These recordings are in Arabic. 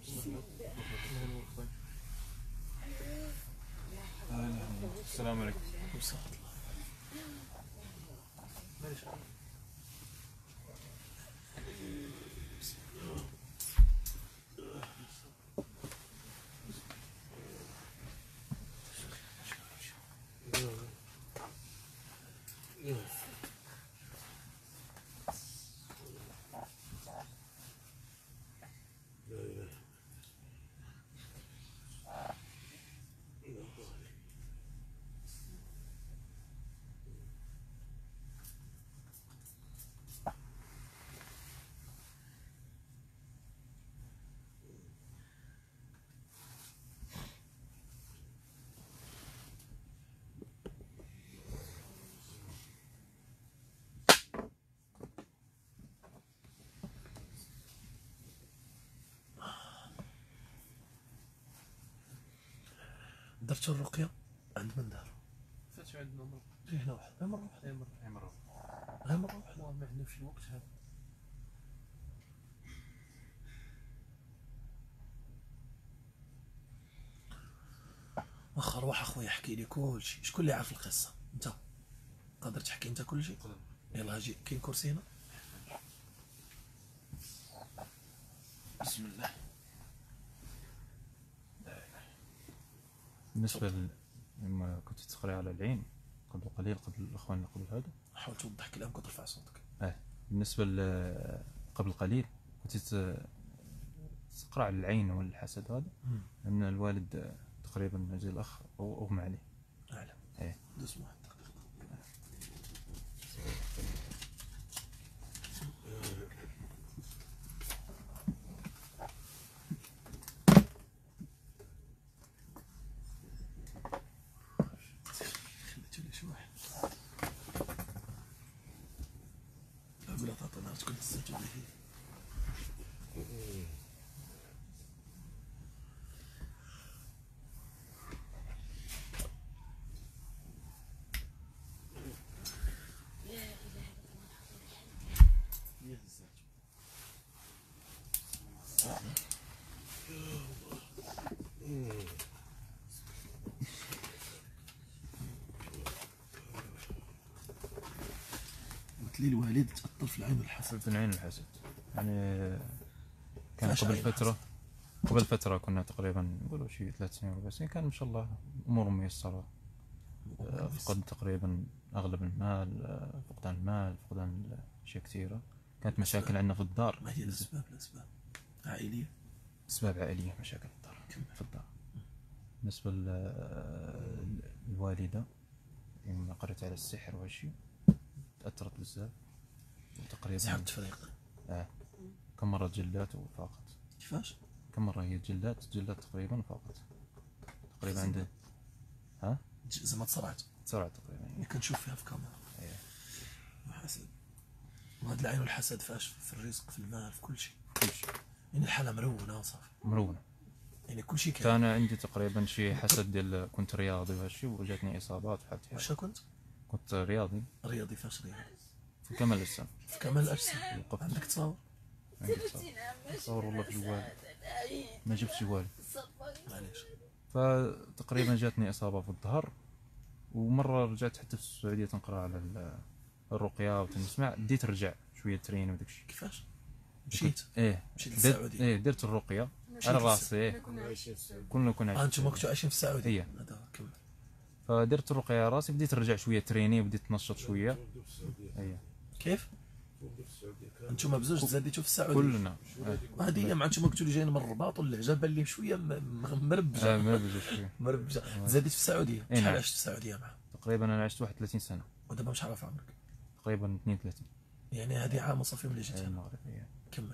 السلام عليكم. درتو الرقية عند من دار؟ فاتو عندنا مرة. هنا واحد غير مرة واحدة. غير مرة واحدة. ما عندناش الوقت هذا. واخا روح اخويا احكي لي كلشي. شكون اللي عارف القصة؟ انت قادر تحكي انت كلشي؟ يلا اجي. كاين كرسي هنا؟ بسم الله. بالنسبة لما كنت تقري على العين قبل قليل، قبل الأخوان اللي قبل هذا، حاول توضح كلامك وترفع صوتك. بالنسبة قبل قليل كنت تقرا على العين والحسد هذا، أن الوالد تقريبا زي الأخ أو أغمى عليه. أعلم. دوس واحد دقيقة. خليتو لي شي واحد. بلا تعطينا تكون تستجيب ليه. قلت لي الوالد تأثر في العين والحسد. في العين والحسد يعني كان فاش قبل فترة كنا تقريبا نقولوا شي 3 سنين 4 سنين، كان ما شاء الله أمور ميسرة. فقد تقريبا أغلب المال، فقدان المال، فقدان أشياء كثيرة. كانت مشاكل عندنا في الدار. ما هي الأسباب؟ الأسباب عائلية؟ أسباب عائلية، مشاكل في الدار. بالنسبة للوالدة يوم قرأت على السحر وهالشي تأثرت بزاف تقريبا. سحر تفريق. كم مرة جلات وفاقت. كيفاش؟ كم مرة هي جلات تقريبا وفاقت. تقريبا عندها زعما تسرعت تقريبا. اللي كنشوف فيها في كاميرا. الحسد. وهاد العين والحسد فاش؟ في الرزق، في المال، في كل شيء. يعني الحالة مرونة وصافي. مرونة. يعني كل شيء كاين. كان عندي تقريبا شي حسد ديال كنت رياضي وهالشي وجاتني إصابات وحالتي. واش كنت؟ كنت رياضي. رياضي فاش رياضي؟ في كمال الأجسام. في كمال الأجسام. عندك تصاور؟ عندي تصاور والله في الوالد ما جبتش والو. معليش. فتقريبا جاتني إصابة في الظهر، ومرة رجعت حتى في السعودية تنقرا على الرقية وتنسمع، بديت نرجع شوية ترين وداك الشيء. كيفاش؟ مشيت؟ مشيت للسعودية. درت الرقية على راسي. كنا كنا انتم كنتوا عايشين في السعودية؟ هذا كمل. فدرت الرقية على راسي، بديت نرجع شوية تريني وبديت ننشط شوية. كيف؟ انتم بزوج تزاديتوا في السعودية؟ كلنا. هذه هي. مع انتم قلتوا لي جايين من الرباط واللهجة بان لي شوية مربجة. مربجة. تزاديت في السعودية. شحال عشت في السعودية معها؟ تقريبا انا عشت 31 سنة. ودابا شحال في عمرك؟ تقريبا 32. يعني هذه عام وصافي ملي جيت المغرب. كمل.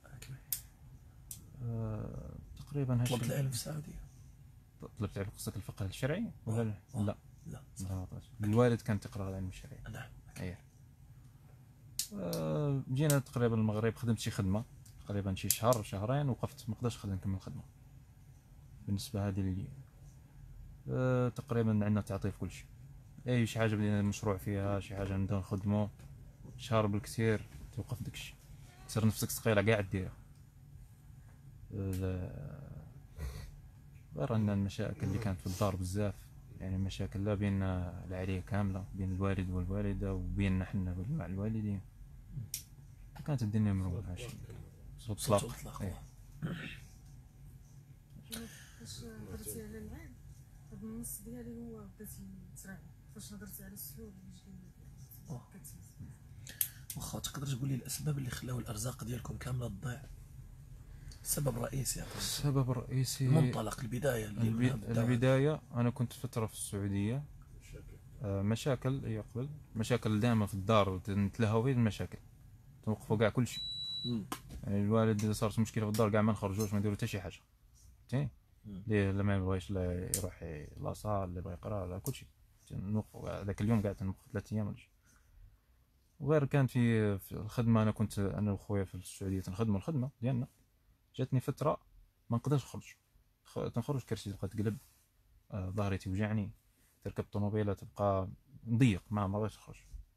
تقريبا طلبت العلم في السعودية؟ طلبت العلم قصدك الفقه الشرعي ولا لا؟ لا. الوالد كان تقرا العلم الشرعي. نعم. جينا تقريبا المغرب، خدمت شي خدمة تقريبا شي شهر شهرين، وقفت ما قدرتش نكمل خدمة. بالنسبة هذه اللي تقريبا عندنا تعطيل في كل شيء. اي شي حاجة بدينا مشروع فيها، شي حاجة نبداو نخدمو شهر بالكثير توقف داكشي، تصير نفسك ثقيلة كاع ديرها. غير ان المشاكل اللي كانت في الدار بزاف، يعني مشاكل لا بين العائلة كاملة، بين الوالد والوالدة وبيننا حنا مع الوالدين. كانت الدنيا مروحة شي صوت صوت طلاق. الطلاق. إيه. فاش هضرتي على العام هاد النص ديالي هو بداتي تراعي فاش هضرتي على السلوك أوه. واخا تقدر تقول لي الاسباب اللي خلاو الارزاق ديالكم كامله تضيع؟ سبب رئيسي يعني. السبب الرئيسي المنطلق البدايه اللي منها بدأ. البداية أنا كنت فترة في السعودية. مشاكل يقبل مشاكل دائما في الدار، نتلهوا في المشاكل، توقفوا كاع كل شيء. يعني الوالد اذا صارت مشكله في الدار كاع ما نخرجوش، ما نديروا حتى شي حاجه. فهمتي؟ ليه لما يبغيش لا يروح لاصال، اللي يبغى يقرا لا كل شيء نوقفوا. هذاك اليوم قاعد نوقف 3 ايام ولا شي. وغير كان في الخدمه، انا كنت انا وخويا في السعوديه تنخدموا الخدمه ديالنا. جاتني فتره ما نقدرش نخرج، تنخرج كرسي تبقى تقلب، ظهري توجعني، تركب طوموبيله تبقى نضيق، ما بغيتش نخرج.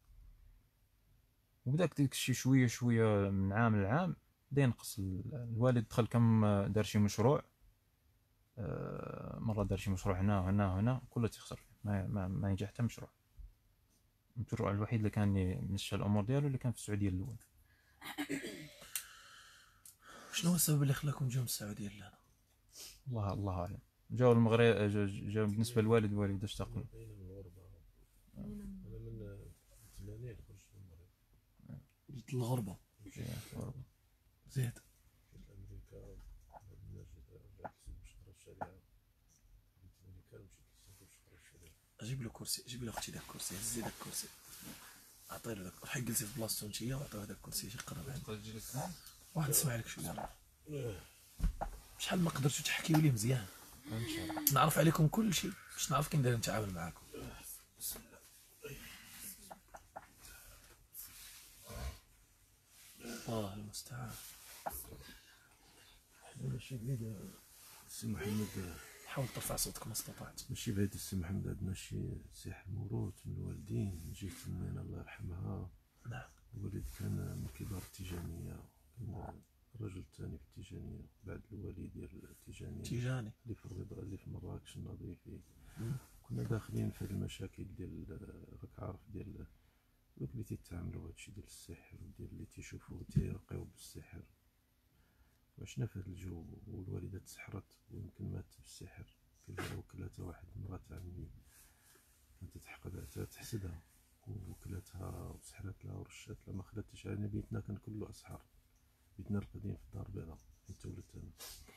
وبداك ديك الشيء شويه شويه من عام لعام بدا ينقص. الوالد دخل كم دار شي مشروع، مره دار شي مشروع هنا وهنا وهنا، كله تيخسر، ما ينجح حتى مشروع. المشروع الوحيد اللي كان يمشي الامور ديالو اللي كان في السعوديه الاول. شنو هو السبب اللي خلاكم تجوا من السعوديه لهنا؟ الله اعلم. جاو المغرب، جاو بالنسبه للوالد والوالده اشتاقوا. جيت الغربه. زيد. اجيب له كرسي، جيب له اختي داك الكرسي، هزي داك الكرسي، عطي له داك، روح جلسي في بلاصتو نتيا وعطيه داك الكرسي شي قرب عندك. واحد نسمع لك شويه. شحال ما قدرتوا تحكيوا لي مزيان، نعرف عليكم كل شيء باش نعرف كي ندير نتعامل معاكم. الله المستعان. ماشي بعيد السي محمد، حاول ترفع صوتك ما استطعت. ماشي بعيد السي محمد، عندنا شي سحر موروث من الوالدين، من جهة أمنا الله يرحمها. نعم. الوالد كان من كبار التيجانية، كان الرجل الثاني في التيجانية بعد الوالي ديال التيجانية. تيجاني. اللي في الرضا، اللي في مراكش النظيفي. كنا داخلين في المشاكل ديال، راك عارف، ديال دوك اللي تيتعاملوا هادشي ديال السحر، وديال اللي تيشوفوا تيرقيو بالسحر. وعشنا في هاد الجو، والوالدة تسحرت ويمكن ماتت بالسحر. كان وكلاتها واحد مرات عمي كانت تحقدها تحسدها، وكلاتها وسحرت لها ورشات لها، ما خلاتش علينا. بيتنا كان كله اسحار، بيتنا القديم في الدار البيضاء حيت ولدت انا.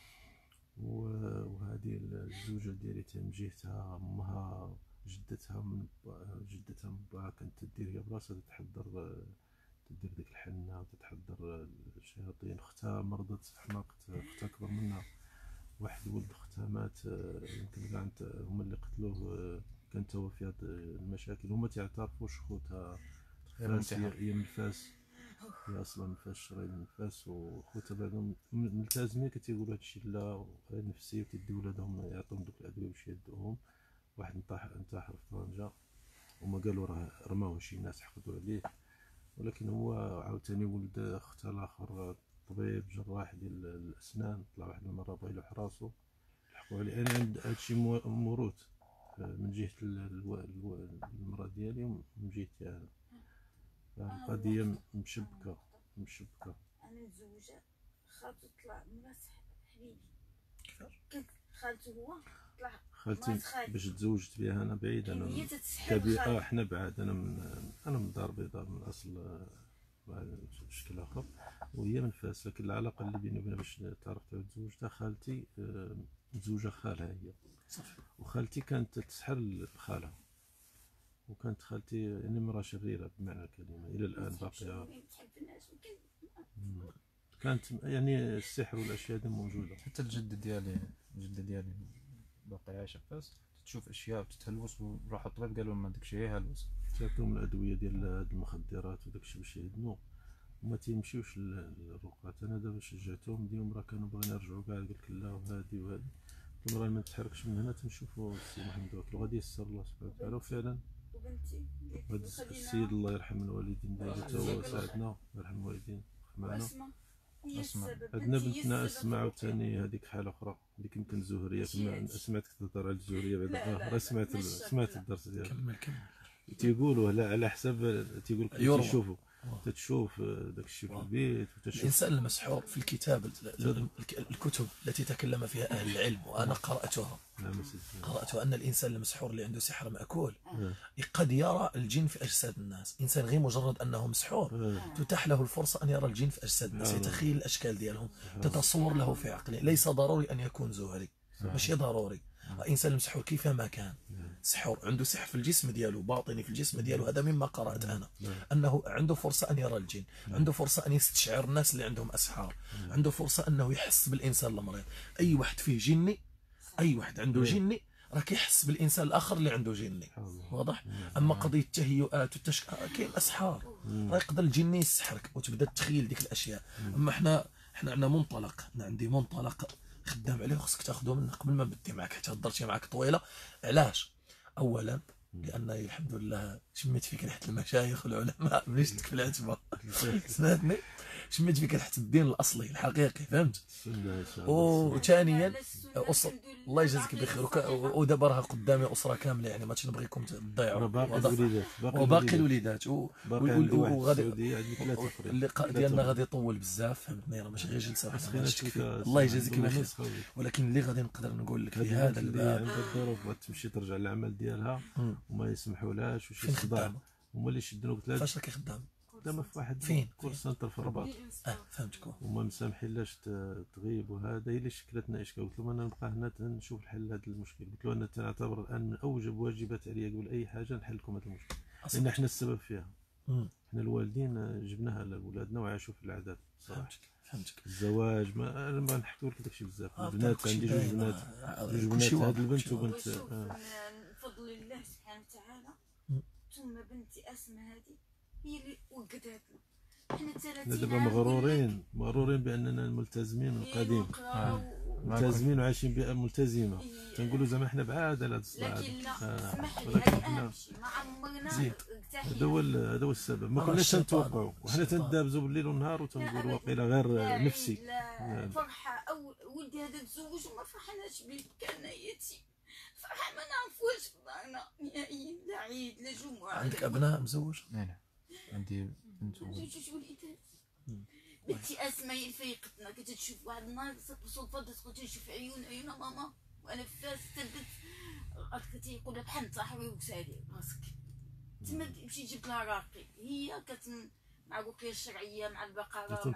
وهذه الزوجة ديالي من جهتها امها جدتها من باها كانت تدير هي براسها تحضر، تدير ديك الحنة وتتحضر الشياطين. اختها مرضت حماقت، اختها اكبر منها، واحد ولد اختها مات، يمكن كاع هما اللي قتلوه. كانت هو في هاد المشاكل، هما تيعترفوش خوتها فاس هي من فاس، هي اصلا من فاس، شرايين من فاس، وخوتها بعدهم ملتزمين كتيقولوا هادشي لا نفسي، وتدي ولادهم يعطيهم دوك الادويه باش يهدوهم. واحد انتحر في طنجة، هما قالوا راه رماوه شي ناس حقدوا عليه، ولكن هو عاوتاني ولد اختها الاخر طبيب جراح ديال الاسنان، طلع واحد المره بغا يلوح راسو لحقوا عليه. انا عند هادشي موروث من جهه المراه ديالي ومن جهتي انا. القضيه مشبكه. انا متزوجه، خالته طلع مرات حبيبي. كيفاش؟ خالته هو طلع خالتي باش تزوجت بها انا بعيد، انا هي تتسحب حنا بعاد، انا من الدار البيضاء من اصل بشكل اخر، وهي من فاس. لكن العلاقه اللي بيني وبينها باش تعرفت وتزوجتها، خالتي متزوجه خالها هي، وخالتي كانت تسحر خالها، وكانت خالتي يعني مراه شريره بمعنى الكلمه، الى الان باقيه. كانت يعني السحر والاشياء دي موجوده. حتى الجده ديالي باقي عايشه في فاس، تشوف اشياء وتتهلوس، وراحوا الطبيب قالوا لهم داكشي غير هلوس. تعطيهم الادويه ديال هاد المخدرات وداكشي باش يهدموا، وما تيمشيوش للرقات. انا دابا شجعتهم ديهم، راه كانوا باغيين يرجعوا كاع، قلت لك لا وهادي قلت لهم راه ما نتحركش من هنا تنشوفوا السي محمد وكل غادي يسر الله سبحانه وتعالى. وفعلا وبنتي هذا السيد الله يرحم الوالدين ديالو تا هو ساعدنا، يرحم الوالدين معنا. هي أسمع. السبب. عندنا بنتي هي بنتنا السبب اسمع في وثاني هذيك حاله اخرى اللي يمكن زهريه ماشي كما هادشي. سمعتك تهضر على الزهريه بعدا لا، لا، راه سمعت ماشي سمعت لا. الدرس ديالك. كمل تيقولوا لا على حسب تيقول لك يروى. تشوفوا تتشوف داك الشيء في البيت وتشوف الإنسان المسحور في الكتاب الكتب التي تكلم فيها أهل العلم وأنا قرأتها أن الإنسان المسحور اللي عنده سحر مأكول قد يرى الجن في أجساد الناس. إنسان غير مجرد أنه مسحور تتاح له الفرصة أن يرى الجن في أجساد الناس، يتخيل الأشكال ديالهم، تتصور له في عقله. ليس ضروري أن يكون زهري، ماشي ضروري. الإنسان المسحور كيفما كان سحور عنده سحر في الجسم ديالو، باطني في الجسم ديالو، هذا مما قرأت أنا، أنه عنده فرصة أن يرى الجن، عنده فرصة أن يستشعر الناس اللي عندهم أسحار، عنده فرصة أنه يحس بالإنسان المريض. أي واحد فيه جني، أي واحد عنده جني راه كيحس بالإنسان الآخر اللي عنده جني، واضح؟ أما قضية التهيؤات كاين أسحار، راه يقدر الجني يسحرك وتبدا تخيل ديك الأشياء. أما حنا عندنا منطلق، أنا عندي منطلق خدام عليه وخصك تاخذه منه قبل ما بدي معك، حتى هضرتي معك طويله. علاش؟ اولا لانني الحمد لله شميت فيك ريحه المشايخ والعلماء ملي شفتك في العتبه سمعتني، شميت فيك ريحه الدين الاصلي الحقيقي، فهمت؟ وثانيا الله يجازيك بخير. ودابا راه قدامي اسره كامله، يعني ما نبغيكم تضيعوا، وباقي الوليدات وغادي اللقاء ديالنا غادي يطول بزاف، فهمتني؟ راه ماشي غير جلسه واحده. الله يجازيك بخير. ولكن اللي غادي نقدر نقول لك في هذا الباب عندها الظروف بغات تمشي ترجع للعمل ديالها وما يسمحولهاش وشي صداع، هما اللي شدوا قلت لها فاش راكي خدام؟ خدامه في واحد فين؟ كول سنتر في الرباط. فهمتك. وما مسامحينلاش تغيب، وهذا هي اللي شكلتنا اشكال. قلت لهم انا نبقى هنا نشوف الحل لهذا المشكل. قلت له انا تنعتبر الان من اوجب واجبات عليا قبل اي حاجه نحل لكم هذا المشكل، لان احنا السبب فيها. احنا الوالدين جبناها لاولادنا وعاشوا في العذاب صراحه. فهمتك. الزواج ما نحكوا لك داكشي بزاف. البنات عندي جوج بنات، هاد البنت وبنت. من فضل الله سبحانه وتعالى ثم بنتي اسماء هذه هي اللي وقدت لنا. حنا 30 دابا مغرورين باننا ملتزمين من القديم، ملتزمين وعايشين بيئه ملتزمه، تنقولوا زعما حنا بعاد على هذا الصراع. لكن لا اسمح لي هذه اهم شيء، ما عمرنا هذا هو السبب. ما كناش نتوقعوا، وحنا تندابزوا بالليل والنهار وتنقولوا واقيلا غير نفسي. لا فرحه او ولدي هذا تزوج وما فرحناش به، كان يتيم، فرحه ما نعرفوش انا نهائيا، لا عيد لا جمعه. عندك ابناء مزوج؟ نعم عندي بنت جوج وليدات. بنتي اسماء فيقتنا، كنت تشوف واحد النهار صدفه تدخل تشوف عيون ماما وانا فاس تدت قالت يقول بحال انتحري وكسالي راسك. تما مشيت جبت لها راقي، هي مع الرقيه الشرعيه مع البقره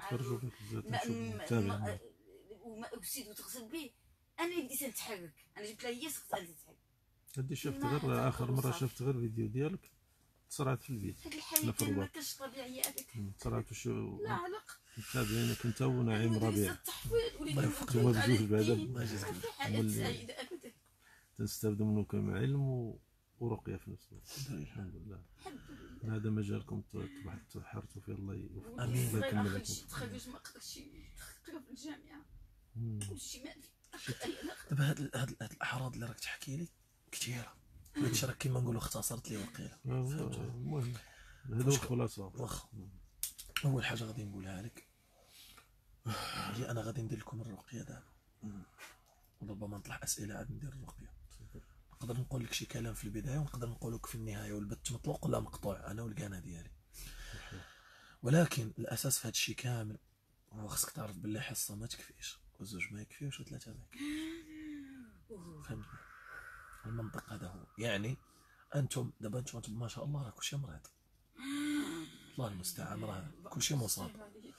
مع وما اكسيد وتغسل به. انا بديت نتحرك، انا جبت لها هي سقطت على تتحرك. هادي شفت غير اخر مره شفت غير فيديو ديالك تصرعت في البيت. هاد الحياه ما كانش طبيعيه ابدا. تصرعت وشو لا علق متابعينك انت ونعيم ربيع. الله يوفقكم بجوج بعدا. الله يجزاك حياه سعيده ابدا. تنستافدوا منكم علم ورقيه في نفس الوقت. الحمد لله. هذا مجالكم تحرتوا فيه. الله يوفقكم. امين. الله يكمل لكم. تخرج ما قدرش يقرا في الجامعه كلشي ما في. دابا هاد الاعراض اللي راك تحكي لي كثيره، هادشي راه كيما نقولوا اختصرت لي وقيله. المهم هذا هو الخلاصه. واخا اول حاجه غادي نقولها لك هي انا غادي ندير لكم الرقيه دابا، وربما نطلع اسئله عاد ندير الرقيه. نقدر نقول لك شي كلام في البدايه ونقدر نقول لك في النهايه، والبت مطلوق ولا مقطوع انا والقناه ديالي. ولكن الاساس في هذا الشيء كامل هو خصك تعرف باللي حصه ما تكفيش، وزوج ما يكفيوش، وثلاثه ما يكفيوش. فهمت؟ المنطق هذا هو. يعني انتم دابا انتم ما شاء الله راه كلشي مريض، الله المستعان، راه كلشي مصاب.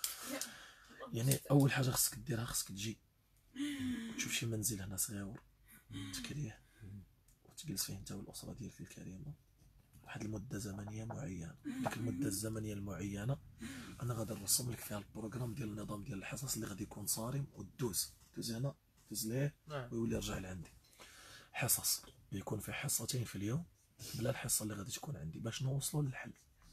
يعني اول حاجه خصك ديرها، خصك تجي وتشوف شي منزل هنا صغيور تكريه وتجلس فيه انت والاسره ديالك الكريمه واحد المده زمنيه معينه. ديك المده الزمنيه المعينه انا غادي نرسم لك فيها البروغرام ديال النظام ديال الحصص اللي غادي يكون صارم، وتدوز هنا دوز ليه ويولي يرجع لعندي. حصص بيكون في حصتين في اليوم بلا الحصه اللي غادي تكون عندي باش نوصلوا للحل.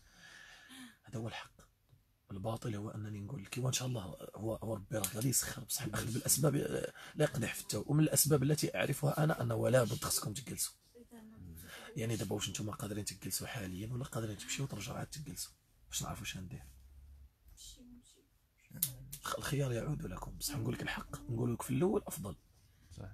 هذا هو الحق. الباطل هو انني نقول لك وان شاء الله هو ربي راه غادي يسخر، بصح اخذ بالاسباب لا يقدح في التو. ومن الاسباب التي اعرفها انا انه لا بد خصكم تجلسوا. يعني دابا واش نتوما قادرين تجلسوا حاليا ولا قادرين تمشيو وترجعوا عاد تجلسوا باش نعرفوا واش ندير؟ الخيار يعود لكم، بصح نقول لك الحق، نقول لك في الاول افضل. صحيح.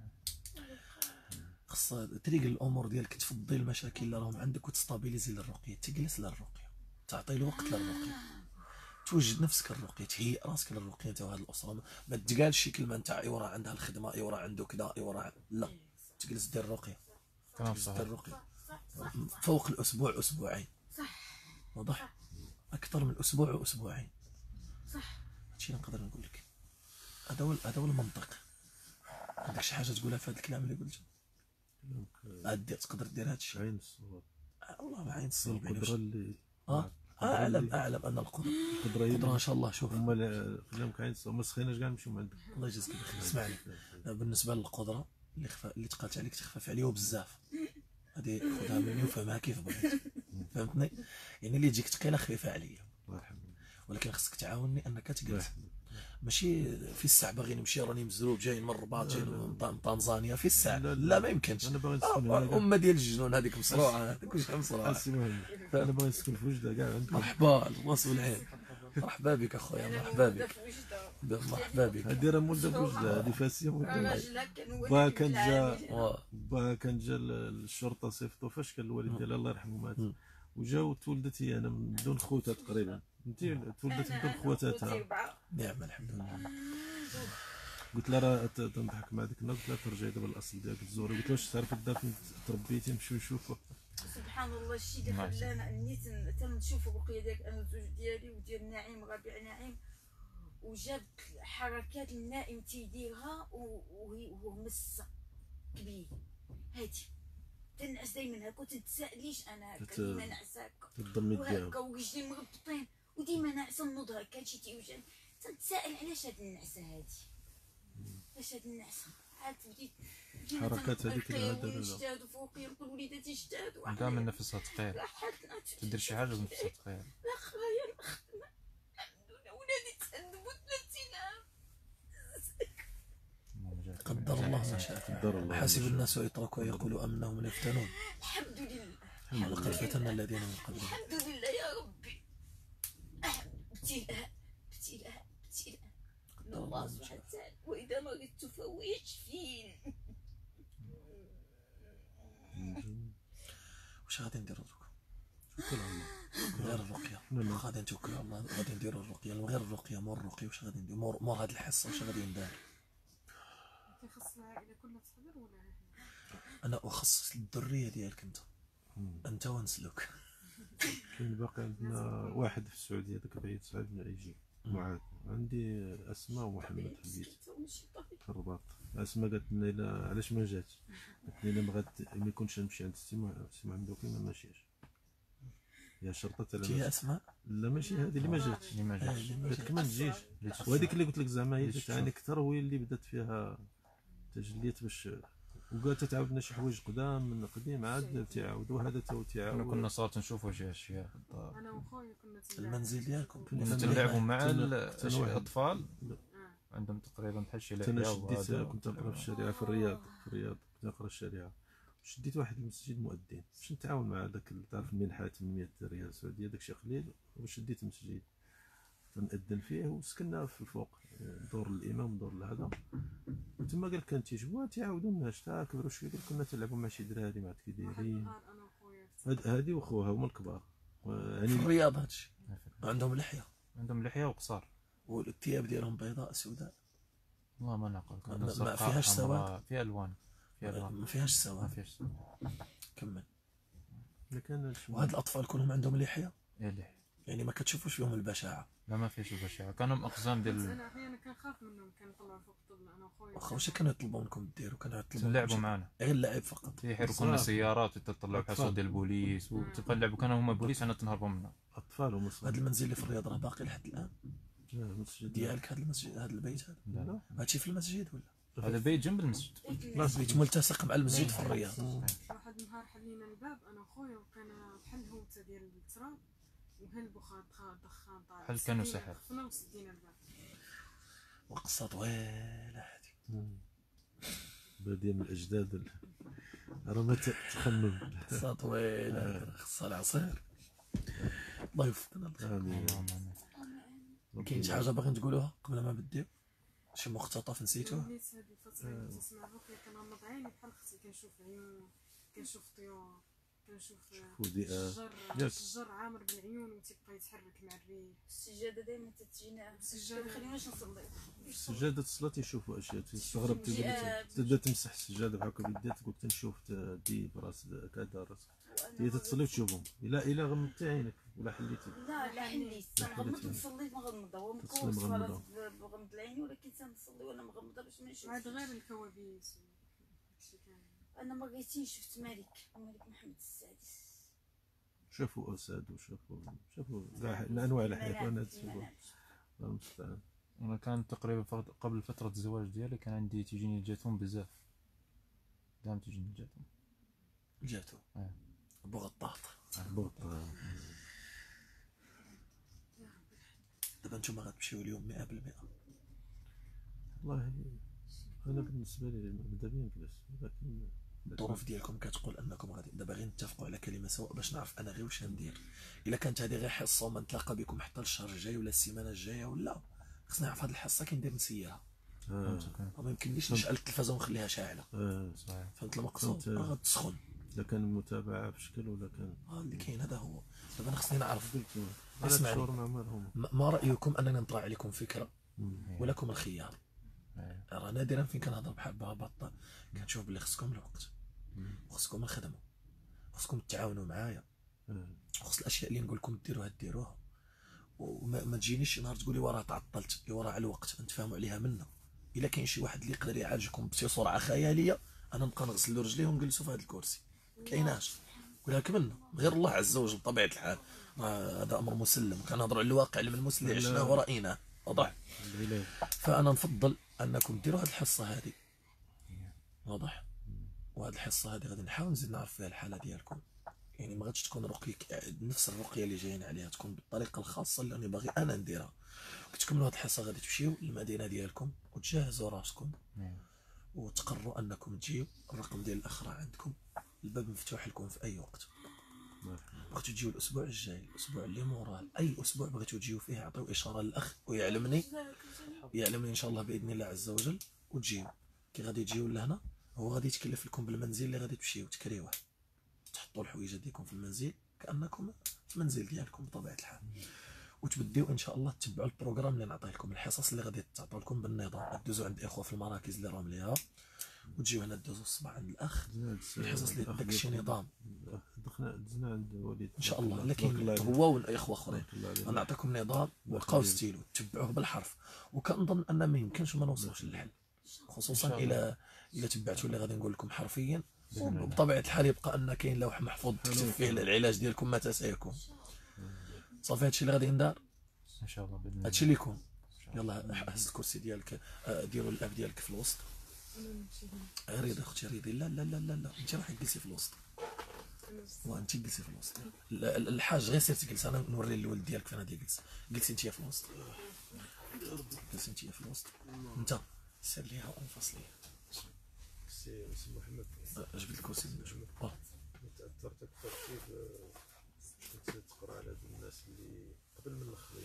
خص تريق الامور ديالك، تفضي المشاكل اللي راهم عندك وتستابيليزي للرقيه، تجلس للرقيه، تعطي الوقت للرقيه، توجد نفسك للرقيه، تهيئ راسك للرقيه انت وهاد الاسره. ما تقالش شي كلمه نتاع ايوا راه عندها الخدمه، ايوا راه عنده كذا، ايوا راه لا، تجلس دير الرقيه، كلام تجلس دير صحيح. الرقيه فوق الاسبوع اسبوعين، صح واضح، اكثر من اسبوع واسبوعين. صح. هادشي اللي نقدر نقول لك، هذا هو المنطق. عندك شي حاجه تقولها في هذا الكلام اللي قلته؟ عاد تقدر دير هذا الشيء. عين الصواب. والله ما عين الصواب يعني القدرة اللي اعلم ان القدره ان شاء الله. شوف هما كلامك عين الصواب، ما سخيناش كاع نمشيو عندك. الله يجازيك بخير. اسمعني، بالنسبه للقدره اللي تقالت عليك تخفف عليه بزاف، هذه خذها مني وفهمها كيف بغيت، فهمتني؟ يعني اللي تجيك ثقيله خفيفه عليا، الله يرحمه. ولكن خصك تعاوني انك تجلس، ماشي في الساعه باغي نمشي راني مزروب جاي من الرباط جاي من طنزانيا في الساعه، لا ما يمكنش. انا باغي نسكن هنا. الامه ديال الجنون هذيك مصروعه، هذيك واش مصروعه. انا باغي نسكن في وجده كاع عندك. مرحبا الراس والعين، مرحبا بك اخويا، مرحبا بك، مرحبا بك. هادي راه مولده في وجده، هادي فاسيه مولده. كان جا الشرطه صيفطوا فاش كان الوالد ديالها الله يرحمه مات، وجاو تولدت هي انا من دون خوتها تقريبا، انت تولدت من دون خواتاتها. نعم الحمد لله. قلت لها راه تنضحك مع ديك الناس، قلت لها ترجعي دابا للاصل ديالك تزوري، قلت لها واش تعرفي الدار فين تربيتي نمشيو نشوفوا. سبحان الله الشيء اللي خلانا اني تنشوف الرقيه ديالك انا الزوج ديالي وديال نعيم ربيع نعيم، وجاب حركات النائم تيديرها وهو مسه كبير هادي تنعس دائما هكا، وتتسائليش انا هكا ديما نعسه هكا تضمي ديالها وهكا ورجلي مربطين وديما ناعسه النوض هكا هادشي تيوجعني، تنتسائل علاش هاد النعسه هادي، علاش هاد النعسه عاد بديت حركات هذيك الهدر اجتهادوا فوقي، نقول وليداتي اجتهادوا كاع من نفسها ثقيل، تدير شي حاجه بنفسها ثقيل. لا خايا نخدم الحمد لله، ولادي تسلموا 30 عام. قدر الله ما شاء فعل. حسب الناس يتركوا يقولوا ام انهم يفتنون، الحمد لله ولقد فتنا الذين من قبلهم. الحمد لله يا ربي. ابتلاء ابتلاء ابتلاء من الله سبحانه وتعالى، واذا مرضت فهو يشفين. واش غادي نديرو دوك؟ توكل على الله. غير الرقيه، غادي نتوكلوا على الله، غادي نديروا الرقيه، غير الرقيه مور الرقيه. واش غادي ندير مور هاد الحصه؟ واش غادي ندير؟ كيخص العائله كلها تحضر ولا احنا؟ انا اخصص الذريه ديالك انت ونسلك. كاين باقي عندنا واحد في السعوديه داك بعيد صعيب يجي معاذ، عندي اسماء ومحمد في البيت في الرباط. اسماء قالت لنا الا علاش ما جاتش، قالت لي الا ما يكونش نمشي عند سي محمد ما ماشيش، هي شرطت على هي اسماء. لا ماشي هذه اللي ما جاتش، قالت لك ما تجيش، وهذيك اللي قلت لك زعما هي تعاني اكثر، وهي اللي بدات فيها تجليات باش، وقالت تعاودنا شي حوايج قدام من قديم عاد تعاودوا هذا تو تعاود. كنا صارت نشوفوا شي اشياء انا وخويا كنا المنزل ديالكم كنا تلعبوا مع الاطفال عندهم تقريبا بحال شي انا لعبه. شديت كنت نقرا في الشريعه في الرياض كنت نقرا الشريعه، شديت واحد المسجد مؤذن باش نتعاون مع داك تعرف المنحه 800 ريال سعوديه داكشي قليل، وشديت مسجد تنأذن فيه وسكننا في الفوق دور الامام دور هذا، وتما قال كان تيجوا تيعاودوا الناس تا كبروا شويه، قال كنا تلعبوا مع شي دراري ما عرفت كي دايرين. انا وخويا هادي وخوها هما الكبار في الرياض. هادشي عندهم لحيه وقصار، والثياب ديالهم بيضاء سوداء. والله ما نعقل. ما فيهاش سواد، فيها الوان، ما فيهاش سواد. كمل. وهاد الاطفال كلهم عندهم لحيه؟ يعني ما كتشوفوش فيهم البشاعه؟ لا ما فيش البشاعه، كانوا اقزام ديال. انا احيانا كنخاف منهم، كنطلعوا فوق الطبل انا وخويا. واخا واش كانوا يطلبوا منكم ديروا؟ كانوا يطلبوا نلعبوا معنا غير اللعب فقط، تيحركوا لنا سيارات وتطلعوا بحال صوت ديال البوليس وتبقى نلعبوا، كانوا هما بوليس انا تنهربوا منها. اطفال هذا المنزل اللي في الرياض راه باقي لحد الان؟ لا المسجد ديالك هذا المسجد هذا البيت هذا؟ لا هادشي في المسجد ولا؟ هذا بيت جنب المسجد، بيت ملتصق مع المسجد في الرياض. واحد النهار حلينا الباب انا وخويا وكان بحال الهوته ديال التراب وهل البخار دخان طالع بحال كانوا سحر، خفنا وسدينا الباب. وقصه طويله هذه باديه من الاجداد راه ما تخمم. قصه طويله خصها العصير. الله يوفقنا. امين. كاين شي حاجه باغيين تقولوها قبل ما نبداو؟ شي مقتطف نسيتوه؟ وليت هاد الفترة اللي تسمع الرقية كنغمض عيني بحال اختي، كنشوف عيون، كنشوف طيور، كنشوف ذئاب. الشجر، الشجر عامر بالعيون وتيبقى يتحرك مع الريح. السجاده دائما تتجينا، السجادة. ما خليناش نصلي. سجادة الصلاة تيشوفوا اشياء، تستغرب تبدا تمسح السجادة بحال هكا بيديك، تقول تنشوف ديب راس كذا راس، هي تتصلي وتشوفهم. الا غمضتي عينك ولا حليتي. لا حليت تنغمض نصلي مغمضه تصلي ومكوس مغمضة. بغمض العين، ولكن تنصلي وانا مغمضه باش ما نشوفش. عاد غير الكوابيس داكشي كامل. انا مرتين شفت الملك محمد السادس. شافوا اسد وشافوا كاع انواع الحيوانات. شافوا الله المستعان. انا كان تقريبا قبل فتره الزواج ديالي كان عندي تيجيني الجاثوم بزاف، دائما تيجيني الجاثوم. جاتو بوغطاط. بوط. دابا نتوما غتمشيو اليوم 100%. والله انا بالنسبه لي ماذا بيا نجلس، ولكن الظروف ديالكم كتقول انكم غادي دابا غير نتفقوا على كلمه سواء باش نعرف انا غير واش غندير. الا كانت هذه غير حصه وما نتلاقى بكم حتى الشهر الجاي ولا السيمانه الجايه، ولا خصني نعرف هذه الحصه كندير نسيها. ما يمكنليش نشعل التلفازه ونخليها شاعله. صحيح. فهمت المقصود؟ راه غتسخن. اذا كان المتابعه بشكل ولا كان اللي كاين هذا هو. دابا انا خصني نعرف. على اسمعني. الشهور مع مالهم. ما رايكم اننا نطرح عليكم فكره ولكم الخيار؟ راه نادرا فين كنهضر بحال بها بطه كنشوف بلي خصكم الوقت وخصكم الخدمه وخصكم تعاونوا معايا وخص الاشياء اللي نقول لكم ديروها ديروها. وما تجينيش شي نهار تقولي وراه تعطلت، وراه على الوقت نتفاهموا عليها منا. الا كاين شي واحد اللي يقدر يعالجكم بشي سرعه خياليه، انا نبقى نغسل له رجليه ونجلسوا في هذا الكرسي. كايناش قولها لك منا غير الله عز وجل بطبيعه الحال. هذا امر مسلم، كنهضروا على الواقع اللي من المسلم اللي عشناه ورأيناه. واضح؟ فانا نفضل انكم ديروا هذه الحصه هذه. واضح؟ وهذه الحصه هذه غادي نحاول نزيد نعرف فيها الحاله ديالكم. يعني ما غاديش تكون رقيه نفس الرقيه اللي جايين عليها، تكون بالطريقه الخاصه اللي انا باغي انا نديرها. كتكملوا هذه الحصه غادي تمشيو للمدينه ديالكم وتجهزوا راسكم وتقرروا انكم تجيو. الرقم ديال الاخ راه عندكم، الباب مفتوح لكم في اي وقت. بغيتو تجيو الاسبوع الجاي، الاسبوع اللي موراه، اي اسبوع بغيتو تجيو فيه، عطيو اشاره للاخ ويعلمني ان شاء الله باذن الله عز وجل وتجيو. كي غادي تجيو لهنا هو غادي يتكلف لكم بالمنزل اللي غادي تمشيو تكريوه، تحطوا الحويجه ديالكم في المنزل كانكم في المنزل ديالكم بطبيعه الحال، وتبداو ان شاء الله تتبعوا البروغرام اللي نعطيه لكم، الحصص اللي غادي تعطوا لكم بالنظام. دوزوا عند اخوه في المراكز اللي راهم ليها، وتجيو هنا دوزوا الصباح عند الاخ. الحصص اللي داكشي نظام. دزنا عند وليد ان شاء الله. لكن هو والاخوه اخرين غنعطيكم نظام وبقاو ستيلو تبعوه بالحرف. وكنظن ان ما يمكنش ما نوصلوش للحل، خصوصا الى تبعتوا اللي غادي نقول لكم حرفيا. وبطبيعه الحال يبقى ان كاين لوح محفوظ تكتب فيه العلاج ديالكم متى سيكون. صافي هادشي اللي غادي ندار ان شاء الله باذن الله. هادشي اللي يكون. يلا هز الكرسي ديالك، ديروا الاب ديالك في الوسط. ريض اختي ريضي. لا لا لا لا لا، انت راح تجلسي في الوسط. وانت جلسي في الوسط. الحاج غير سير تجلس، انا نوري الولد ديالك فين غادي يجلس. جلسي انت في الوسط. جلسي انت في الوسط. انت سير ليها وانفصل ليها. سي محمد جبت الكرسي من جنب. تاثرت اكثر كيف كنت تقرا على هاد الناس اللي قبل من الاخرين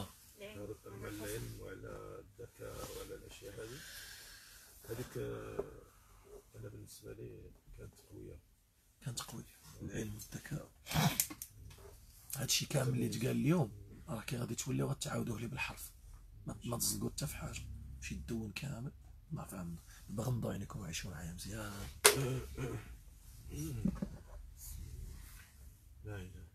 مع العلم وعلى الذكاء وعلى الاشياء هذيك انا بالنسبه لي كانت قويه. العلم والذكاء هادشي كامل اللي تقال اليوم راه كي غادي توليو غتعاودوه لي بالحرف. ما تصدقوا حتى في حاجه، مشي تدون كامل. ما فهمنا. غمضوا عينيكم وعيشوا معايا مزيان. لا اله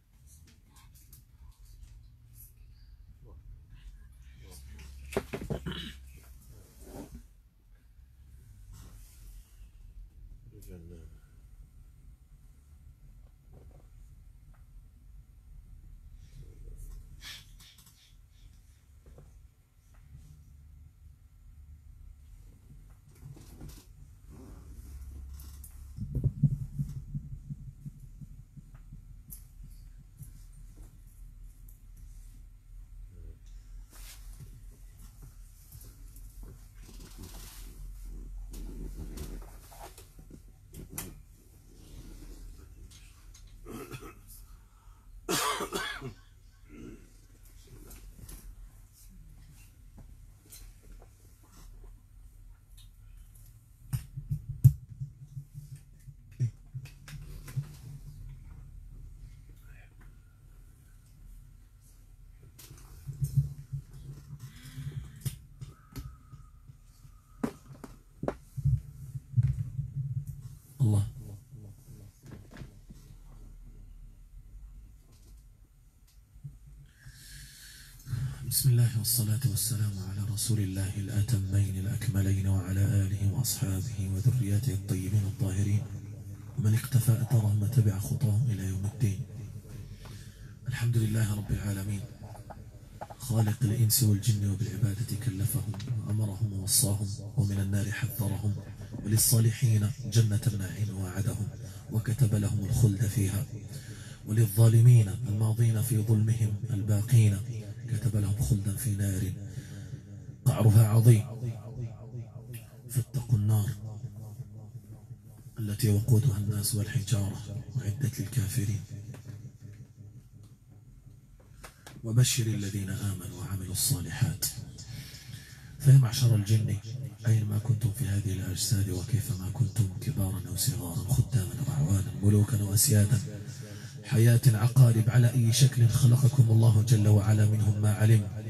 الله. بسم الله والصلاة والسلام على رسول الله الأتمين الأكملين وعلى آله وأصحابه وذرياته الطيبين الطاهرين ومن اقتفى أثرهم وتبع خطاهم إلى يوم الدين. الحمد لله رب العالمين خالق الإنس والجن وبالعبادة كلفهم وأمرهم ووصاهم ومن النار حذرهم وللصالحين جنة النعيم وعدهم وكتب لهم الخلد فيها وللظالمين الماضين في ظلمهم الباقين كتب لهم خلدا في نار قعرها عظيم فاتقوا النار التي وقودها الناس والحجارة وعدت للكافرين وبشر الذين آمنوا وعملوا الصالحات. فيا معشر الجن أينما كنتم في هذه الأجساد وكيفما كنتم كبارا أو صغارا خداما أو أعوانا ملوكا وأسيادا حياة عقارب على أي شكل خلقكم الله جل وعلا منهم ما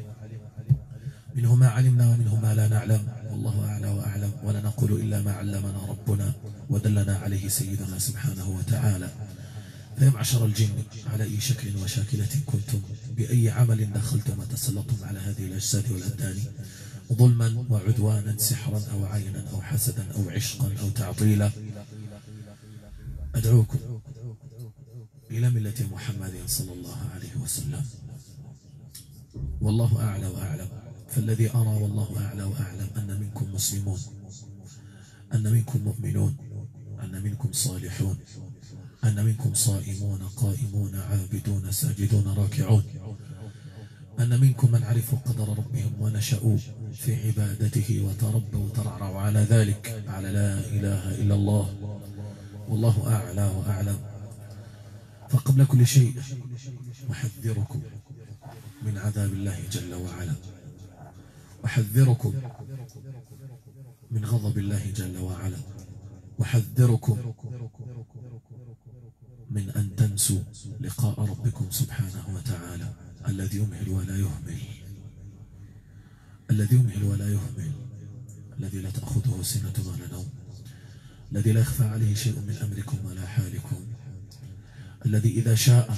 علمنا ومنهم ما لا نعلم والله أعلى وأعلم ولا نقول إلا ما علمنا ربنا ودلنا عليه سيدنا سبحانه وتعالى. فيا معشر الجن على أي شكل وشاكلة كنتم بأي عمل دخلتم وتسلطتم على هذه الأجساد والأبدان ظلما وعدوانا سحرا أو عينا أو حسدا أو عشقا أو تعطيلا أدعوكم إلى ملة محمد صلى الله عليه وسلم. والله أعلى وأعلم فالذي أرى والله أعلى وأعلم أن منكم مسلمون أن منكم مؤمنون أن منكم صالحون أن منكم صائمون قائمون عابدون ساجدون راكعون أن منكم من عرفوا قدر ربهم ونشأوا في عبادته وتربوا وترعرعوا على ذلك على لا إله إلا الله. والله أعلى وأعلم. فقبل كل شيء أحذركم من عذاب الله جل وعلا أحذركم من غضب الله جل وعلا أحذركم من أن تنسوا لقاء ربكم سبحانه وتعالى الذي يمهل ولا يهمل الذي يمهل ولا يهمل الذي لا تأخذه سنة ولا نوم الذي لا يخفى عليه شيء من أمركم ولا حالكم الذي إذا شاء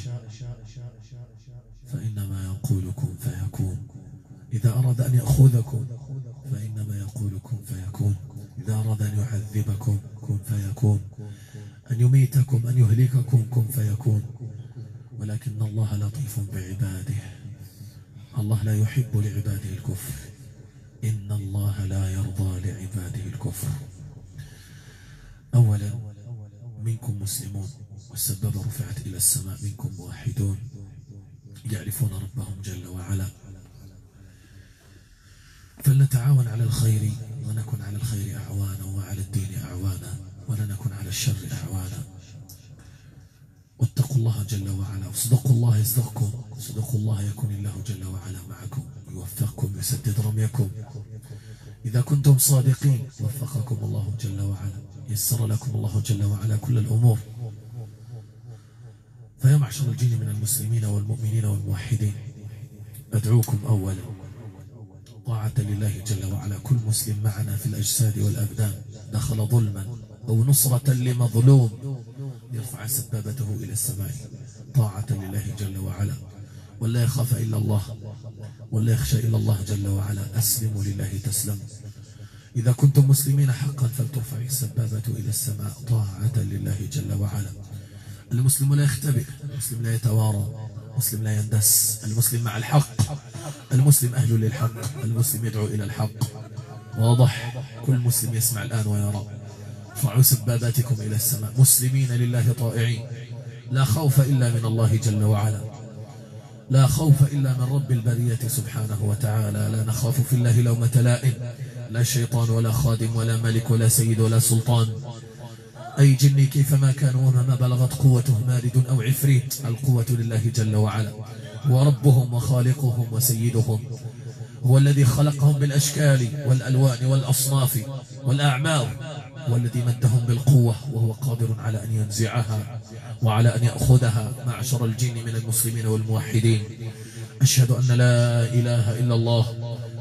فإنما يقول كن فيكون إذا أراد أن يأخذكم فإنما يقول كن فيكون إذا أراد أن يعذبكم كن فيكون أن يميتكم أن يهلككم كن فيكون. ولكن الله لطيف بعباده الله لا يحب لعباده الكفر إن الله لا يرضى لعباده الكفر. أولا منكم مسلمون والسبابة رفعت إلى السماء منكم موحدون يعرفون ربهم جل وعلا فلنتعاون على الخير ونكن على الخير أعوانا وعلى الدين أعوانا ولا نكن على الشر أعوانا. واتقوا الله جل وعلا وصدقوا الله يصدقكم صدقوا الله يكون الله جل وعلا معكم يوفقكم يسدد رميكم. إذا كنتم صادقين وفقكم الله جل وعلا يسر لكم الله جل وعلا كل الأمور. فيا معشر الجن من المسلمين والمؤمنين والموحدين أدعوكم أولا طاعة لله جل وعلا. كل مسلم معنا في الأجساد والأبدان دخل ظلما أو نصرة لمظلوم يرفع سبابته إلى السماء طاعة لله جل وعلا ولا يخاف إلا الله ولا يخشى إلا الله جل وعلا. أسلموا لله تسلم. إذا كنتم مسلمين حقا فلترفع السبابة إلى السماء طاعة لله جل وعلا. المسلم لا يختبئ المسلم لا يتوارى المسلم لا يندس المسلم مع الحق المسلم أهل للحق المسلم يدعو إلى الحق. واضح كل مسلم يسمع الآن ويرى. ارفعوا سباباتكم إلى السماء مسلمين لله طائعين لا خوف إلا من الله جل وعلا لا خوف إلا من رب البرية سبحانه وتعالى. لا نخاف في الله لومة لائم لا شيطان ولا خادم ولا ملك ولا سيد ولا سلطان أي جني كيفما كان ومهما بلغت قوته مارد أو عفريت. القوة لله جل وعلا هو ربهم وخالقهم وسيدهم هو الذي خلقهم بالأشكال والألوان والأصناف والأعمار والذي مدهم بالقوة وهو قادر على أن ينزعها وعلى أن يأخذها. معشر الجن من المسلمين والموحدين أشهد أن لا إله إلا الله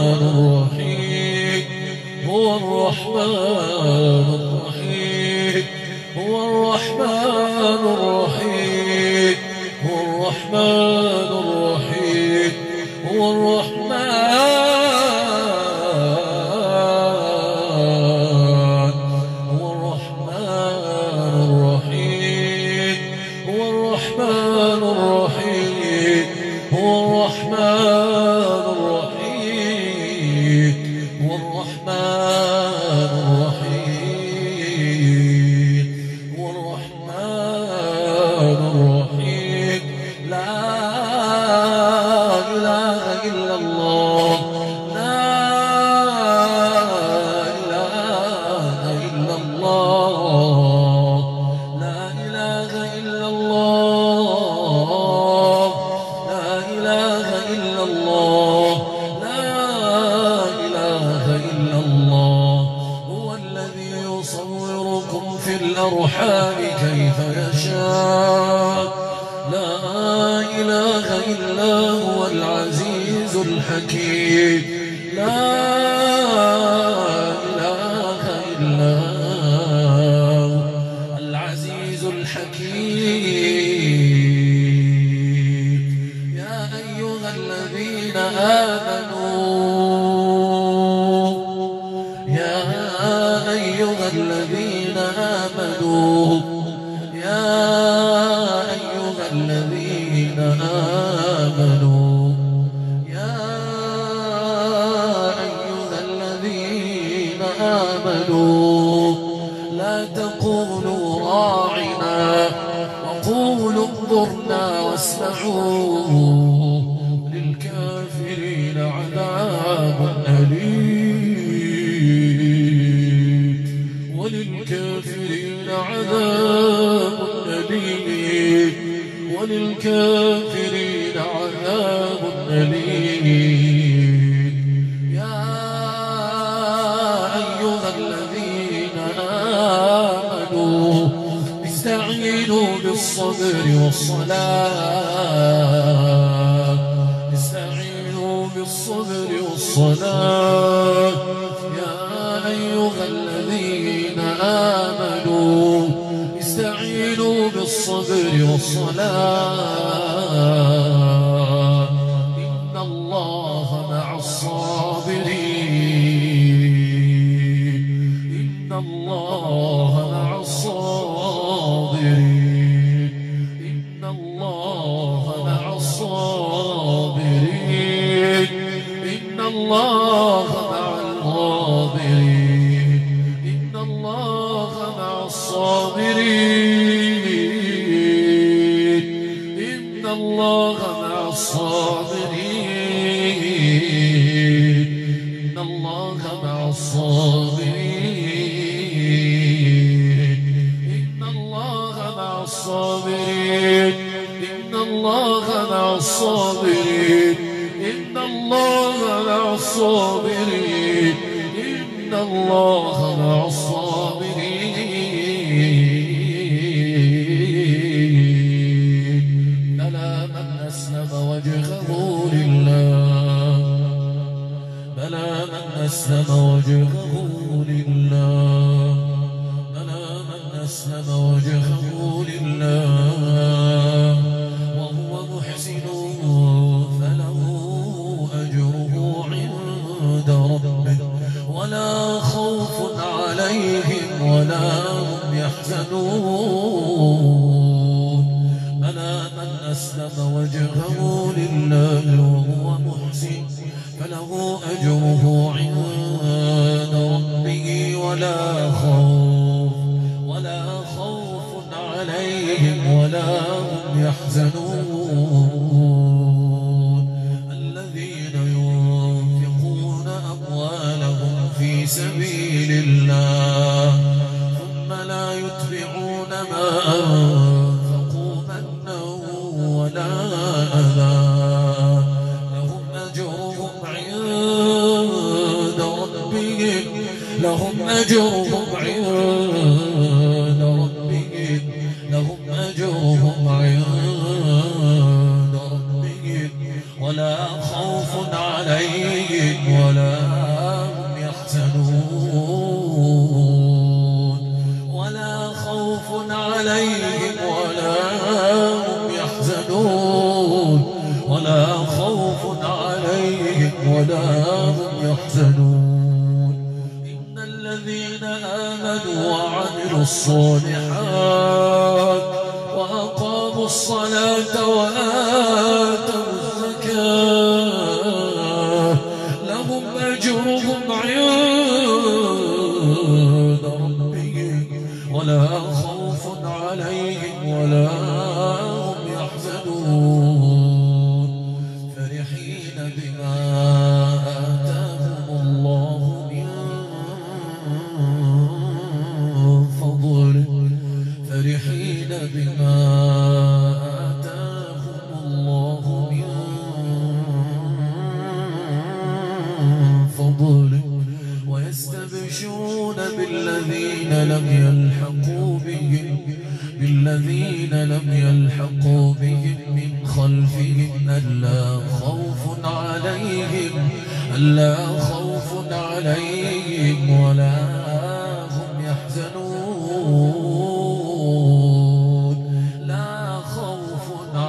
الرحيم هو الرحمن الرحيم هو الرحمن الرحيم هو الرحمن الرحيم هو الرحمن ولا خوف عليهم ولا هم يحزنون ولا خوف عليهم ولا هم يحزنون ولا خوف عليهم ولا هم يحزنون إن الذين آمنوا وعملوا الصالحات وأقاموا الصلاة وآتوا الزكاة لهم أجرهم عند ربهم ولا خوف عليهم ولا هم يحزنون فرحين بما آتاهم الله من فضله فرحين بما آتاهم الله من فضله ويستبشرون بالذين لم يلحقوا بهم من خلفهم ألا خوف عليهم ولا هم يحزنون لا خوف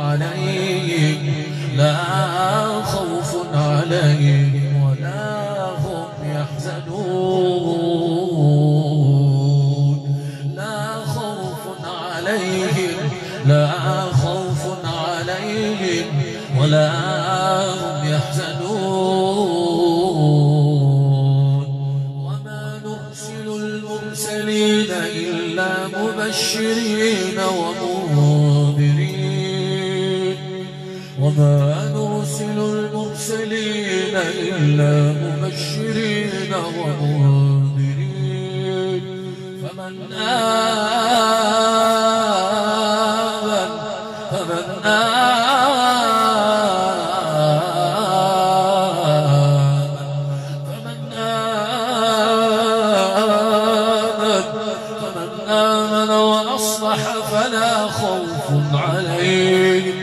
عليهم ولا هم يحزنون لا خوف عليهم ولا هم يحزنون وما نرسل المرسلين إلا مبشرين ومنذرين وما نرسل المرسلين إلا مبشرين ومنذرين فمن آمن وأصلح فلا خوف عليهم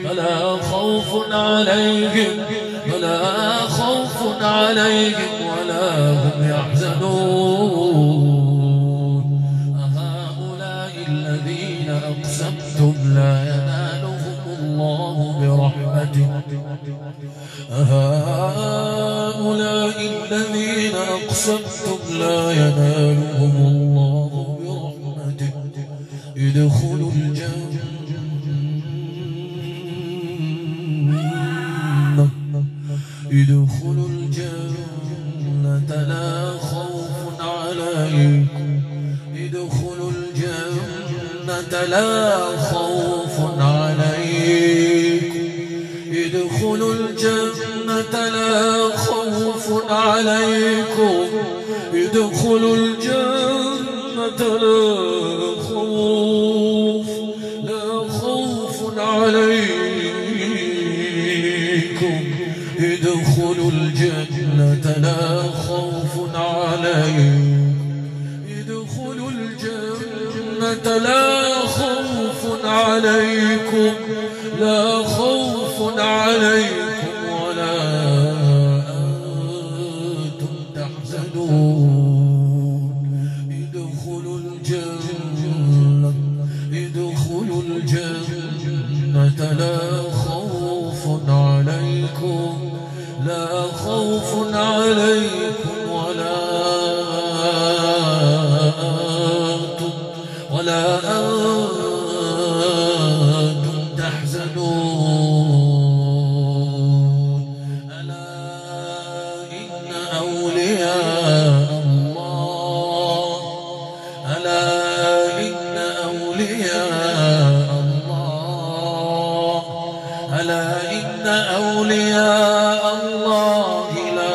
ولا هم يحزنون أهؤلاء الذين أقسمتم لا ينالهم الله برحمته أهؤلاء الذين أقسمتم لا ينالهم الله برحمته ادخلوا الجنة لا خوف عليكم ادخلوا الجنة لا خوف عليكم ادخلوا الجنة لا خوف عليكم ادخلوا الجنة لا خوف عليكم ادخلوا الجنة لا خوف عليكم ادخلوا الجنة لا خوف عليكم ولا أنتم تحزنون ادخلوا الجنة لا خوف عليكم ولا أنتم تحزنون ألا إن أولياء الله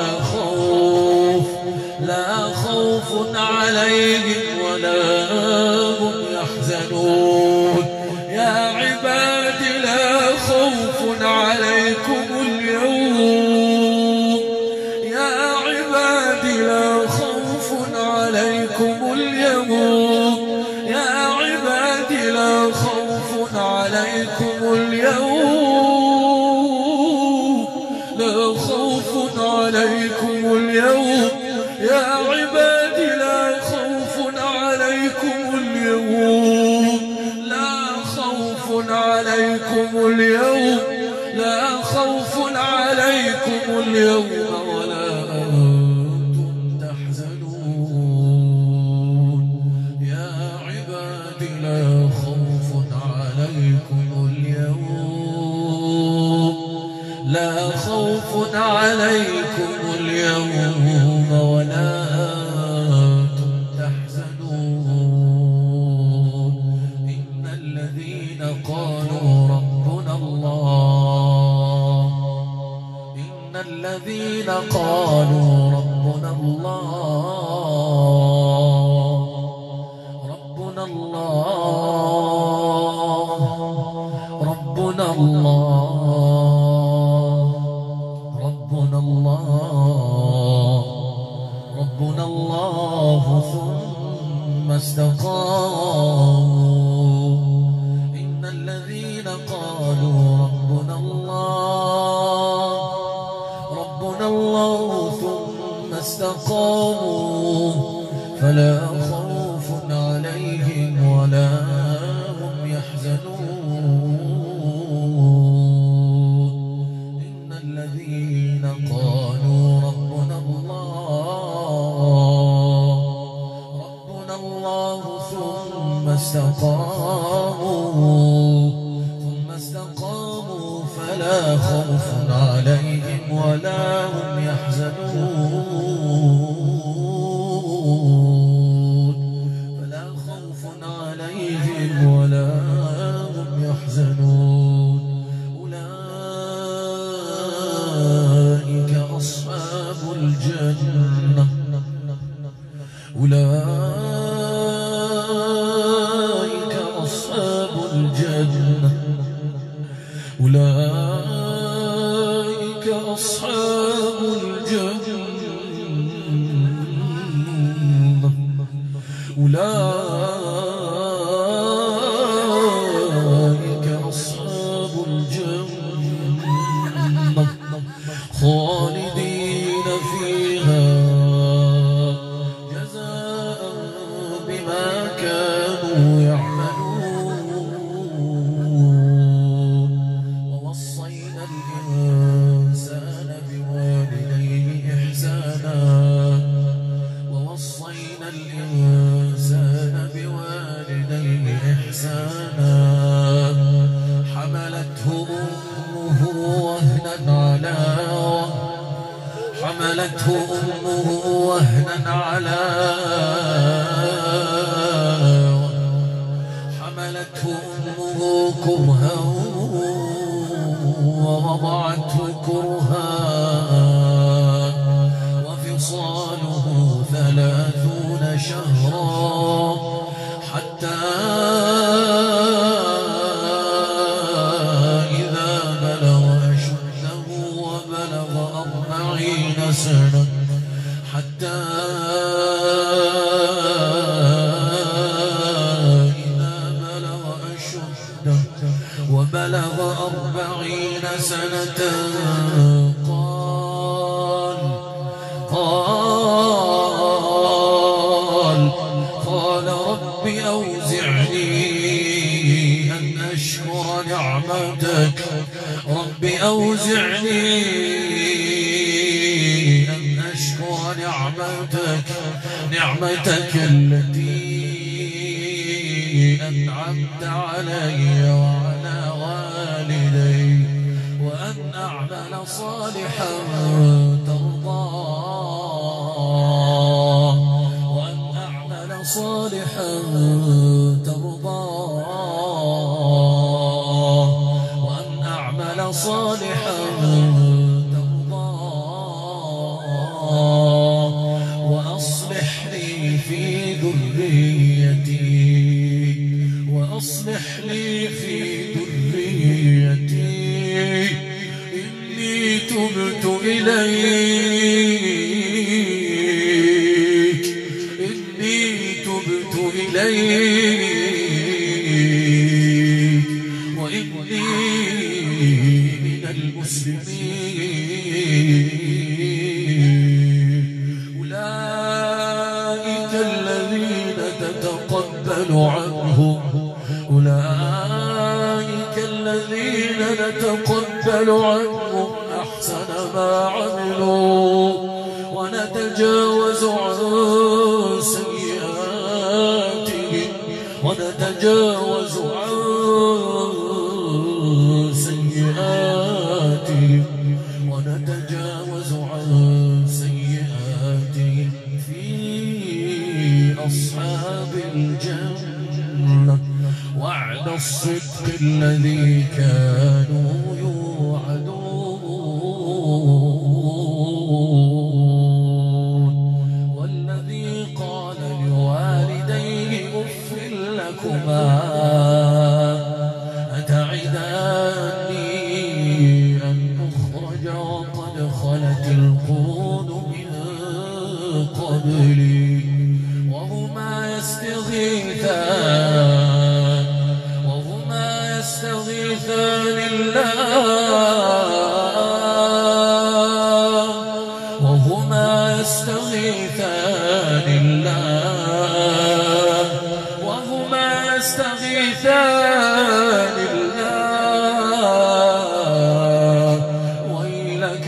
لا خوف عليهم ولا هم يحزنون يا عباد لا خوف عليكم اليوم لا خوف عليكم اليوم يا عبادي لا خوف عليكم اليوم لا خوف عليكم اليوم لا خوف عليكم اليوم ولا أنتم تحزنون يا عبادي لا خوف عليكم اليوم لا خوف عليكم اليوم ولا أنتم تحزنون إن الذين قالوا ربنا الله إن الذين قالوا ربنا الله ربنا الله ربنا الله ربنا الله ربنا الله ثم استقاموا إن الذين قالوا ربنا الله ثم استقاموا فلا خوف عليهم ولا هم يحزنون إن الذين قالوا ربنا الله ثم استقاموا فلا خوف عليهم ولا هم يحزنون فلا خوف عليهم ولا هم يحزنون أولئك أصحاب الجنة أولئك أصحاب الجنة أولئك أصحاب الجنة أولئك أصحاب الجنة خالدين فيها جزاء بما كانوا يعملون ووصينا الإنسان بوالديه إحسانا ووصينا الإنسان بوالديه إحسانا حملته أمه وهنا على حملته أمه كرها ووضعته كرها وفصاله 30 شهرا حتى إذا بلغ أشده وبلغ 40 سنة حتى إذا بلغ أشده وبلغ 40 سنة قال رب أوزعني أن أشكر نعمتك رب أوزعني أن أشكر نعمتك التي أنعمت علي وعلى والدي وأن أعمل صالحا ترضاه وأن أعمل صالحا ترضاه وأن أعمل صالحا ترضاه وأصلح لي في ذريتي وأصلح لي في ذريتي إني تبت إليك نتقبل عنهم أولئك الذين نتقبل عنهم أحسن ما عملوا ونتجاوز عن سيئاتهم ونتجاوز عن سيئاتهم ونتجاوز عن سيئاتهم في أصحاب الجنة وعد الصدق الذي كانوا يوعدون والذي قال لوالديه أف لكما أتعداني أن أخرج وقد خلت القرون من قبلي وهما يستغيثان الله وهما يستغيثان الله وهما يستغيثان الله ويلك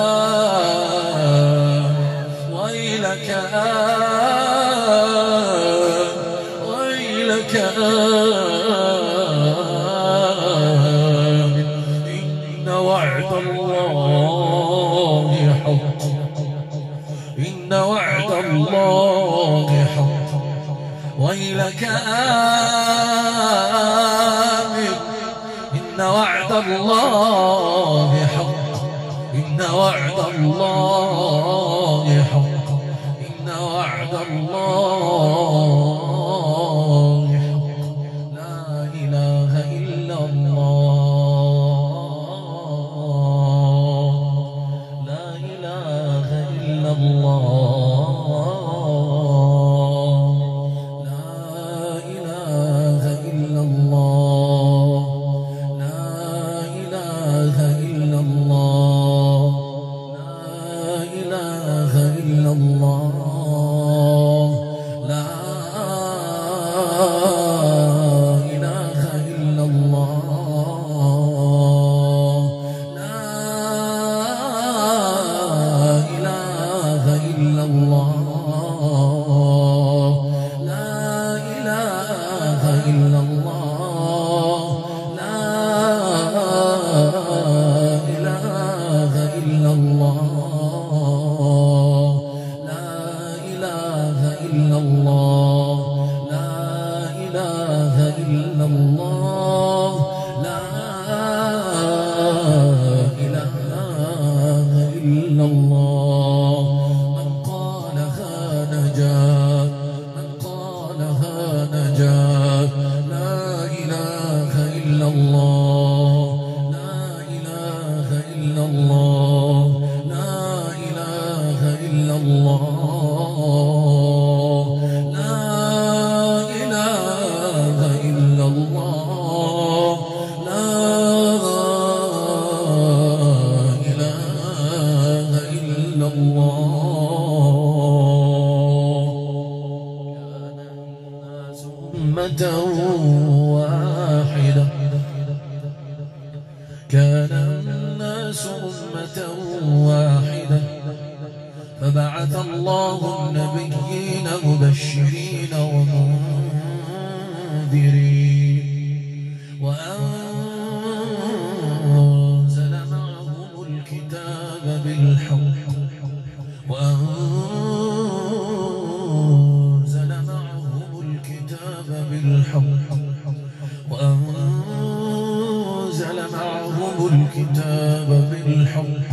ويلك ويلك إن وعد الله حق إن وعد الله حق ويلك آمن إن وعد الله حق إن وعد الله حق إن وعد الله حق لا إله إلا الله لا إله إلا الله لا إله إلا الله لا إله إلا الله لا إله إلا الله لا إله إلا الله لا إله إلا الله لا إله إلا الله لا إله إلا الله لا إله إلا الله لا إله إلا الله لا إله إلا الله من قالها نجا من قالها نجا لا إله إلا الله لا إله إلا الله لا إله إلا الله لا إله إلا الله لا إله إلا الله كان الناس أمة واحدة فبعث الله النبيين مبشرين ومنذرين وأنزل معهم الكتاب بالحق وأنزل معهم الكتاب بالحق وأنزل معهم الكتاب بالحق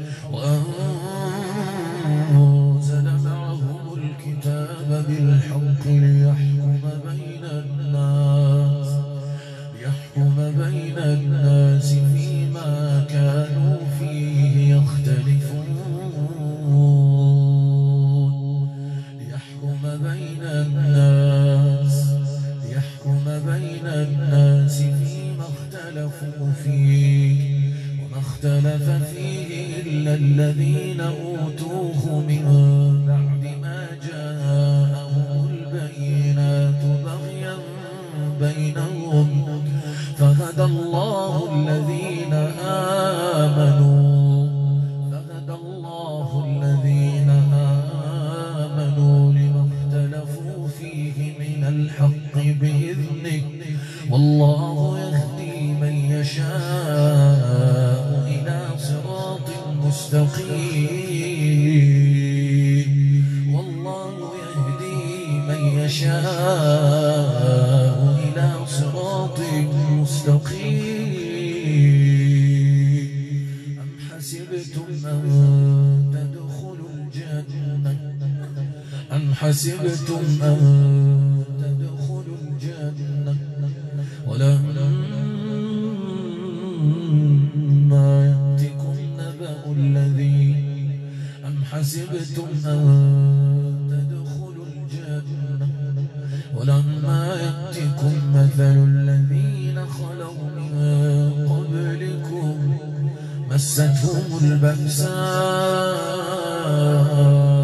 وأنزل معهم الكتاب بالحق ليحكم بين الناس يشاء إلى صراط مستقيم أم حسبتم أن تدخلوا الجنة ولما يأتكم نبأ الذين حسبتم أن تدخلوا الجنة ولما يأتكم مثل الذين خلوا من قبلكم مستهم البأساء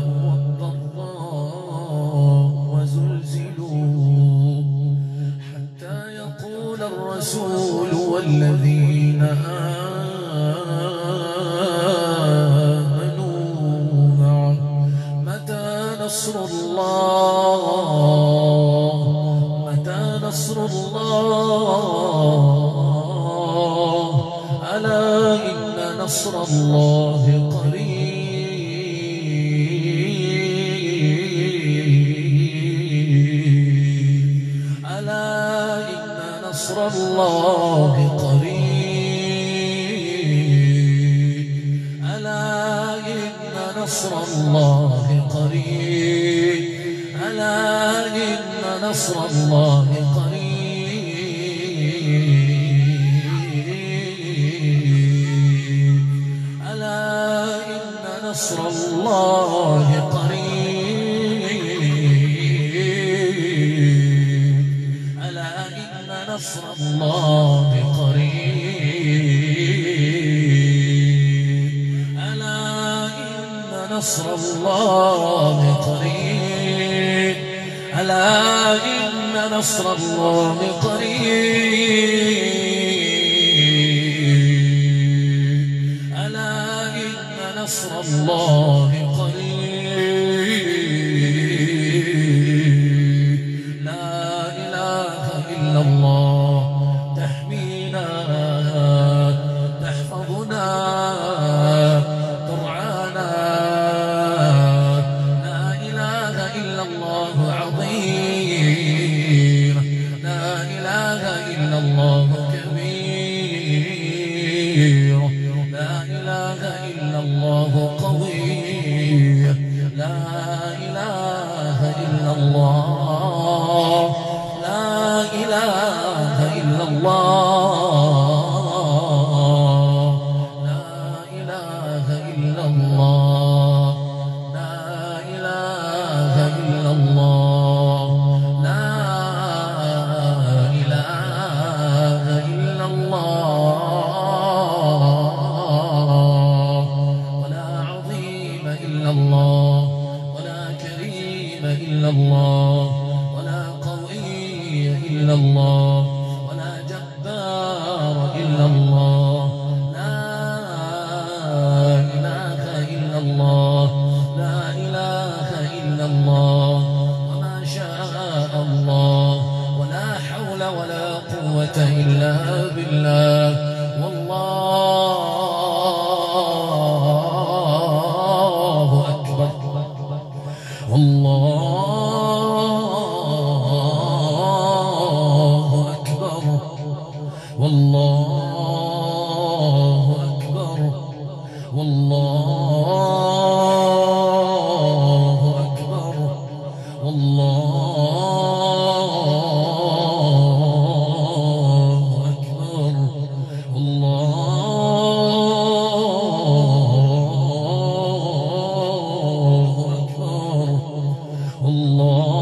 والضراء وزلزلوا حتى يقول الرسول والذين متى نصر الله ألا إن نصر الله قريب ألا إن نصر الله قريب ألا إن نصر الله قريب ألا إن نصر الله قريب ألا إن نصر الله قريب ألا إن نصر الله قريب ألا إن نصر الله قريب ألا إن نصر الله قريب ألا إن نصر الله قريب لا إله إلا الله تحمينا تحفظنا ترعانا لا إله إلا الله عظيم لا إله إلا الله كبير لا إله إلا الله قوي لا إله إلا الله لا إله إلا الله لا إله إلا الله لا إله إلا الله لا إله إلا الله ولا عظيم إلا الله ولا كريم إلا الله ولا قوي إلا الله ولا جبار إلا الله لا إله إلا الله لا إله إلا الله وما شاء الله ولا حول ولا قوة إلا بالله والله أكبر والله أكبر والله أكبر والله أكبر والله أكبر الله أكبر الله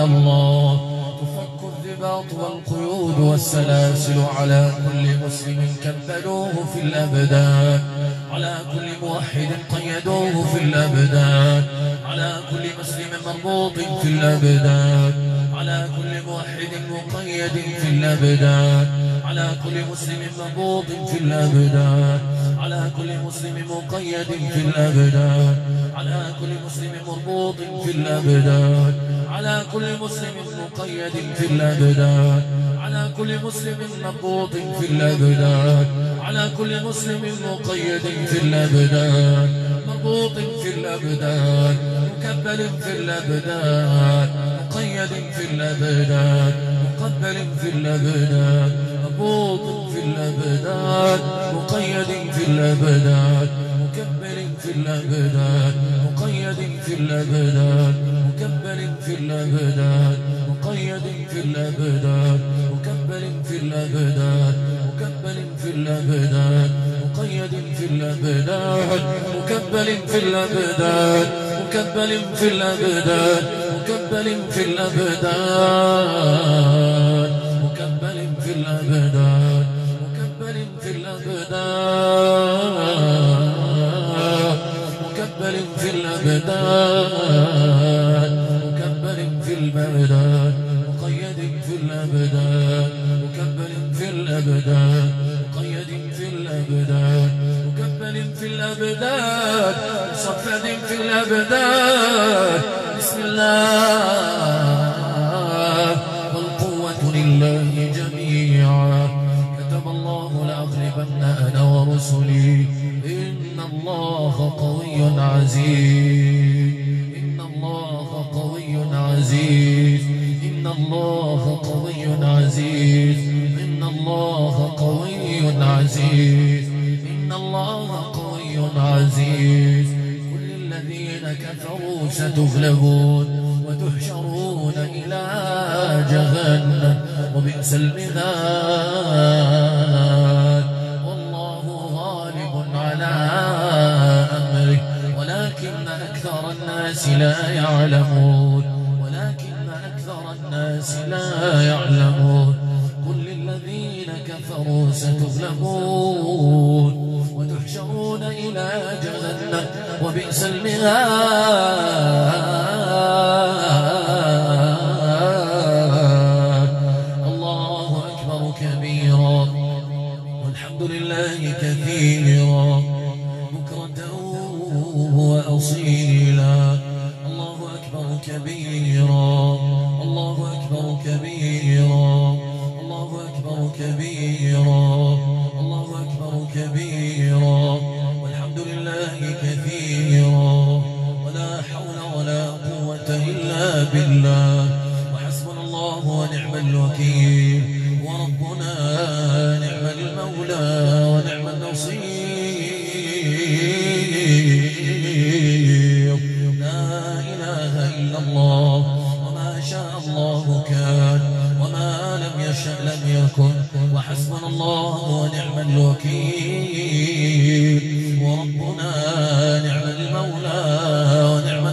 الله تفك الرباط والقيود والسلاسل على كل مسلم كبلوه في الأبدان، على كل موحد قيدوه في الأبدان، على كل مسلم مربوط في الأبدان، على كل موحد مقيد في الأبدان، على كل مسلم مربوط في الأبدان، على كل مسلم مقيد في الأبدان، على كل مسلم مربوط في الأبدان، على كل مسلم مقيد في الأبدان، على كل مسلم مربوط في الأبدان، على كل مسلم مقيد في الأبدان، مربوط في الأبدان، مكبل في الأبدان، مقيد في الأبدان، مقبل في الأبدان، مربوط في الأبدان، مقيد في الأبدان، مكبل في الأبدان، مقيد في الأبدان، مكبل في الأبدان، مقيد في الأبدان، مكبل في الأبدان، مكبل في الأبدان، مقيد في الأبدان، مكبل في الأبدان، مكبل في الأبدان، مكبل في الأبدان، مكبل في الأبدان، مكبل في الأبدان، مكبل في الأبدان، مكبل في الأبدان، مقيد في الأبدان، مكبل في الأبدان، مقيد في الأبدان، مكبل في الأبدان، مصفد في الأبدان. بسم الله والقوة لله جميعا. كتب الله لأغلبن أنا ورسلي إن الله قوي عزيز، إن الله قوي عزيز، إن الله قوي عزيز، إن الله قوي عزيز، إن الله قوي عزيز. كل الذين كفروا ستغلبون وتحشرون إلى جهنم وبئس المهاد. والله غالب على أمره ولكن أكثر الناس لا يعلمون، ولكن أكثر الناس لا يعلمون. قل للذين كفروا ستغلبون وتحشرون إلى جهنم وبئس المهاد. الله أكبر كبيرا والحمد لله كثيرا بكرة وأصيلا. الله أكبر كبيرا، الله أكبر كبيرا، الله أكبر كبيرا، الله أكبر كبيرا والحمد لله كثيرا ولا حول ولا قوة إلا بالله. وحسبنا الله ونعم الوكيل وربنا نعم المولى ونعم النصير. لا إله إلا الله وما شاء الله كان وما لم يشأ لم يكن. وحسبنا الله ونعم الوكيل وربنا نعم المولى ونعم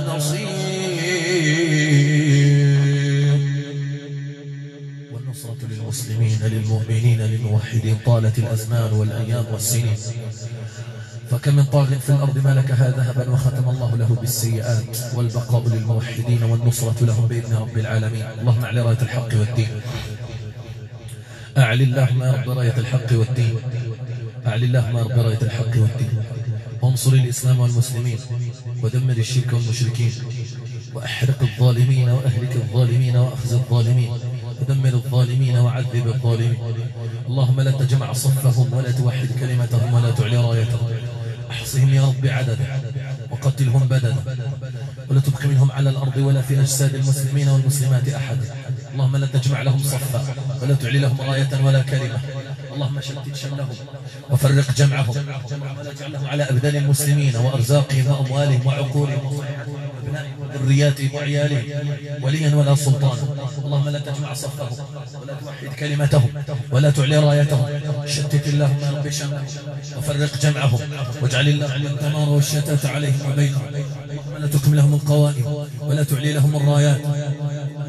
النصير. والنصرة للمسلمين للمؤمنين للموحدين. طالت الأزمان والأيام والسنين فكم من طاغ في الأرض ملكها ذهبا وختم الله له بالسيئات. والبقاء للموحدين والنصرة لهم بإذن رب العالمين. اللهم اعل راية الحق والدين، أعل اللهم يا رب راية الحق والدين، أعل اللهم يا رب راية الحق والدين. وانصر الإسلام والمسلمين ودمر الشرك والمشركين وأحرق الظالمين وأهلك الظالمين وأخزي الظالمين ودمر الظالمين وعذب الظالمين. اللهم لا تجمع صفهم ولا توحد كلمتهم ولا تعلي رايتهم. احصهم يا رب عددا وقتلهم بددا ولا تبق منهم على الأرض ولا في أجساد المسلمين والمسلمات أحد. اللهم لا تجمع لهم صفا ولا تعلي لهم راية ولا كلمة. اللهم شتت شملهم وفرق جمعهم ولا تجعلهم على أبدان المسلمين وأرزاقهم وأموالهم وعقولهم وابنائهم وذرياتهم وعيالهم وليا ولا سلطانا. اللهم لا تجمع صفهم ولا توحد كلمتهم ولا تعلي رايتهم. شتت اللهم يا رب شملهم وفرق جمعهم واجعل اللهم الدمار والشتات عليهم وبينهم. اللهم لا تكم لهم القوائم ولا تعلي لهم الرايات.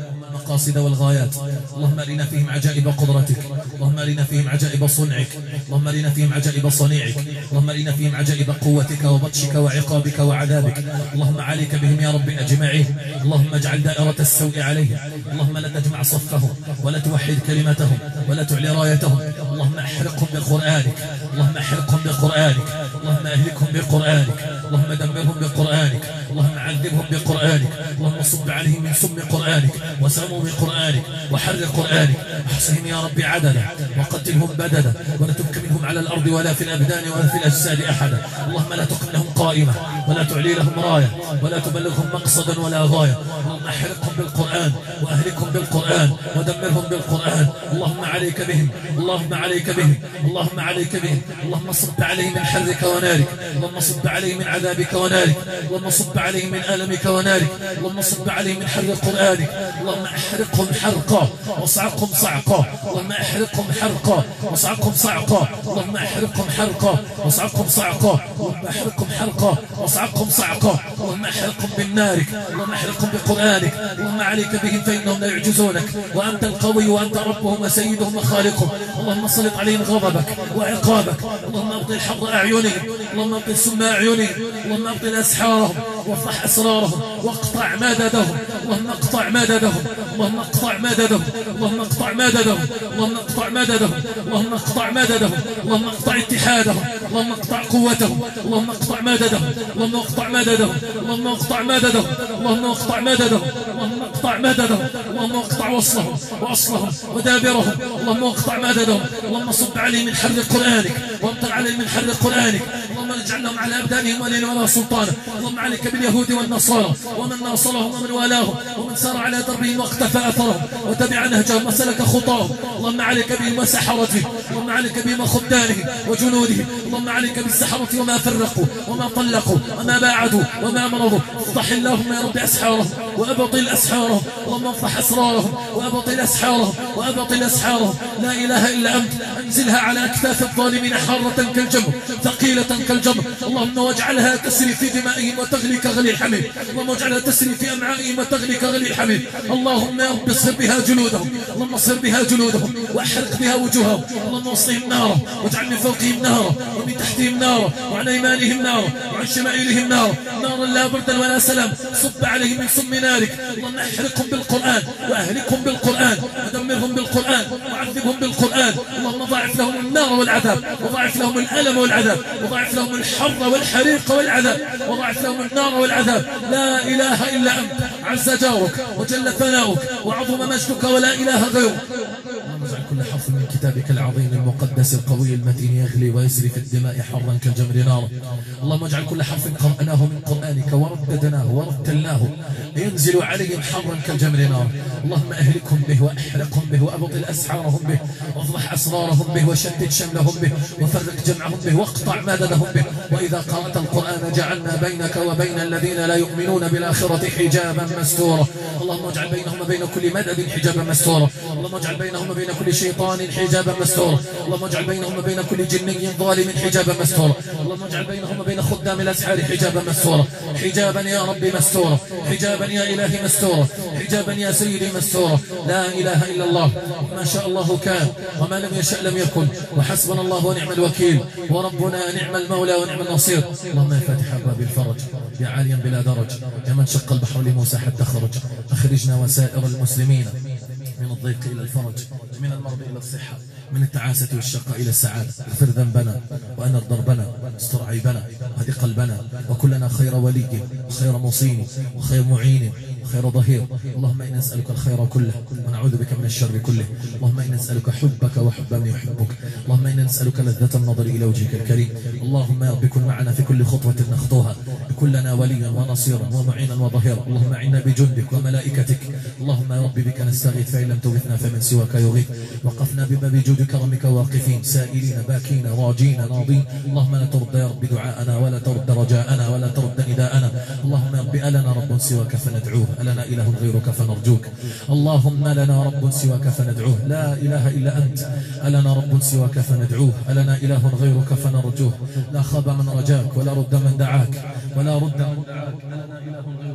المقاصد والغايات. اللهم أرنا فيهم عجائب قدرتك، اللهم أرنا فيهم عجائب صنعك، اللهم أرنا فيهم عجائب صنيعك، اللهم أرنا فيهم عجائب قوتك وبطشك وعقابك وعذابك. اللهم عليك بهم يا رب أجمعين. اللهم اجعل دائرة السوء عليهم، اللهم لا تجمع صفهم ولا توحد كلمتهم ولا تعلي رايتهم. اللهم احرقهم بقرآنك، اللهم احرقهم بقرآنك، اللهم اهلكهم بقرآنك، اللهم دمرهم بقرآنك، اللهم عذبهم بقرآنك، اللهم صب عليهم من سم قرآنك وسموم قرآنك وحر قرآنك. احصهم يا رب عددا وقتلهم بددا ولا تبك منهم على الأرض ولا في الأبدان ولا في الأجساد أحدا. اللهم لا تقم لهم قائمة ولا تعلي لهم راية ولا تبلغهم مقصدا ولا غاية. اللهم احرقهم بالقرآن وأهلكهم بالقرآن ودمرهم بالقرآن. اللهم عليك بهم، اللهم عليك بهم، اللهم عليك بهم. اللهم صب عليهم من حرك ونارك، اللهم صب عليهم من عذابك ونارك، اللهم صب عليهم من ألمك ونارك، اللهم صب عليهم من حر قرآنك. اللهم احرقهم حرقا واصعقهم صعقا، اللهم احرقهم حرقا واصعقهم صعقا، اللهم احرقهم حرقا واصعقهم صعقا، اللهم احرقهم حرقا واصعقهم صعقا، اللهم احرقهم بالنارك، اللهم احرقهم بقرآنك. اللهم عليك بهم فإنهم لا يعجزونك، وأنت القوي وأنت ربهم وسيدهم وخالقهم. اللهم سلط عليهم غضبك وعقابك. اللهم ابطل حر أعينهم، اللهم ابطل سم أعينهم، اللهم ابطل أسحارهم وافضح أسرارهم واقطع مددهم، اللهم اقطع مددهم، اللهم اقطع مددهم، اللهم اقطع مددهم، اللهم اقطع مددهم، اللهم اقطع مددهم، اللهم اقطع اتحادهم، اللهم اقطع قوتهم، اللهم اقطع مددهم، اللهم اقطع مددهم، اللهم اقطع مددهم، اللهم اقطع مددهم، اللهم اقطع مددهم، اللهم اقطع وصلهم واصلهم ودابرهم، اللهم اقطع مددهم. اللهم صب عليهم من حر قرآنك وامطر عليهم من حر قرآنك. اللهم اجعلهم على أبدانهم ولين ولا سلطان. اللهم عليك باليهود والنصارى ومن ناصرهم ومن والاهم ومن سار على دربهم واقتفى أثرهم وتبع نهجهم وسلك خطاهم. اللهم عليك بهم وسحرتهم، اللهم عليك بهم وخدامهم وجنودهم. اللهم عليك بالسحرة وما فرقوا وما طلقوا وما باعدوا وما مرضوا. افضح اللهم يا رب أسحارهم وأبطل أسحارهم، اللهم افضح أسرارهم وأبطل أسحارهم وأبطل أسحارهم. لا إله إلا أنت أنزلها على أكتاف الظالمين حارة كالجمر ثقيلة كالجمر. اللهم واجعلها تسري في دمائهم وتغلي كغلي الحميم، اللهم واجعلها تسري في أمعائهم وتغلي كغلي الحميم. اللهم يا رب اصهر بها جلودهم، اللهم اصهر بها جلودهم واحرق بها وجوههم. اللهم اصلهم نارا واجعل من فوقهم نارا ومن تحتهم نارا وعن أيمانهم نارا وعن شمائلهم نارا، نارا لا بردا ولا سلام. صب عليهم من سم نارك. اللهم احرقهم بالقرآن وأهلكهم بالقرآن ودمرهم بالقرآن وعذبهم بالقرآن. اللهم ضاعف لهم النار والعذاب، وضاعف لهم الألم والعذاب، وضاعف لهم الحر والحريق والعذاب، وضاعف لهم النار والعذاب. لا إله إلا أنت عز جارك وجل ثناؤك وعظم مجدك ولا إله غيرك. اللهم اجعل كل حرف من كتابك العظيم المقدس القوي المتين يغلي ويسري في الدماء حرا كالجمر نارا. اللهم اجعل كل حرف قرأناه من قرآنك ورددناه ورتلناه ينزل عليهم حرا كالجمر نارا. اللهم أهلكهم به وأحرقهم به وأبطل أسحارهم به واضح أسرارهم به وشتت شملهم به وفرق جمعهم به واقطع مددهم به. وإذا قرأت القرآن جعلنا بينك وبين الذين لا يؤمنون بالآخرة حجابا مستورا. اللهم اجعل بينهم وبين كل مدد حجابا مستورا. اللهم اجعل بينهم وبين كل شيطان حجابا مستورا. اللهم اجعل بينهم وبين كل جني ظالم حجابا مستورا. اللهم اجعل بينهم وبين خدام الأسحار حجابا مستورا، حجابا يا رب مستورا، حجابا يا إلهي مستورا، حجابا يا سيدي مستورا. لا إله إلا الله، ما شاء الله كان وما لم يشأ لم يكن، وحسبنا الله ونعم الوكيل وربنا نعم المولى ونعم النصير. اللهم يا فاتح باب الفرج، يا عاليا بلا درج، يا من شق البحر لموسى حتى خرج، أخرجنا وسائر المسلمين من الضيق إلى الفرج، من المرض إلى الصحة، من التعاسة والشقاء إلى السعادة. اغفر ذنبنا وأنر ضربنا واستر عيبنا وهد قلبنا وكلنا خير ولي وخير مصين وخير معين وخير ظهير. اللهم إنا نسألك الخير كله ونعوذ بك من الشر كله. اللهم إنا نسألك حبك وحب من يحبك. اللهم إنا نسألك لذة النظر إلى وجهك الكريم. اللهم يا رب كن معنا في كل خطوة نخطوها، كن لنا وليا ونصيرا ومعينا وظهيرا. اللهم عنا بجندك وملائكتك. اللهم يا رب بك نستغيث، فإن لم تغثنا فمن سواك يغيث. وقفنا بباب جود كرمك واقفين سائلين باكين راجين ناضين. اللهم لا ترد يا رب دعاءنا ولا ترد رجاءنا ولا ترد نداءنا. اللهم يا رب ألنا رب سواك فندعوه، ألنا إله غيرك فنرجوك. اللهم لنا رب سواك فندعوه، لا إله إلا أنت. ألنا رب سواك فندعوه، ألنا إله غيرك فنرجوه. لا خاب من رجاك ولا رد من دعاك ولا رد من دعاك، ألنا إله غيرك فنرجوه.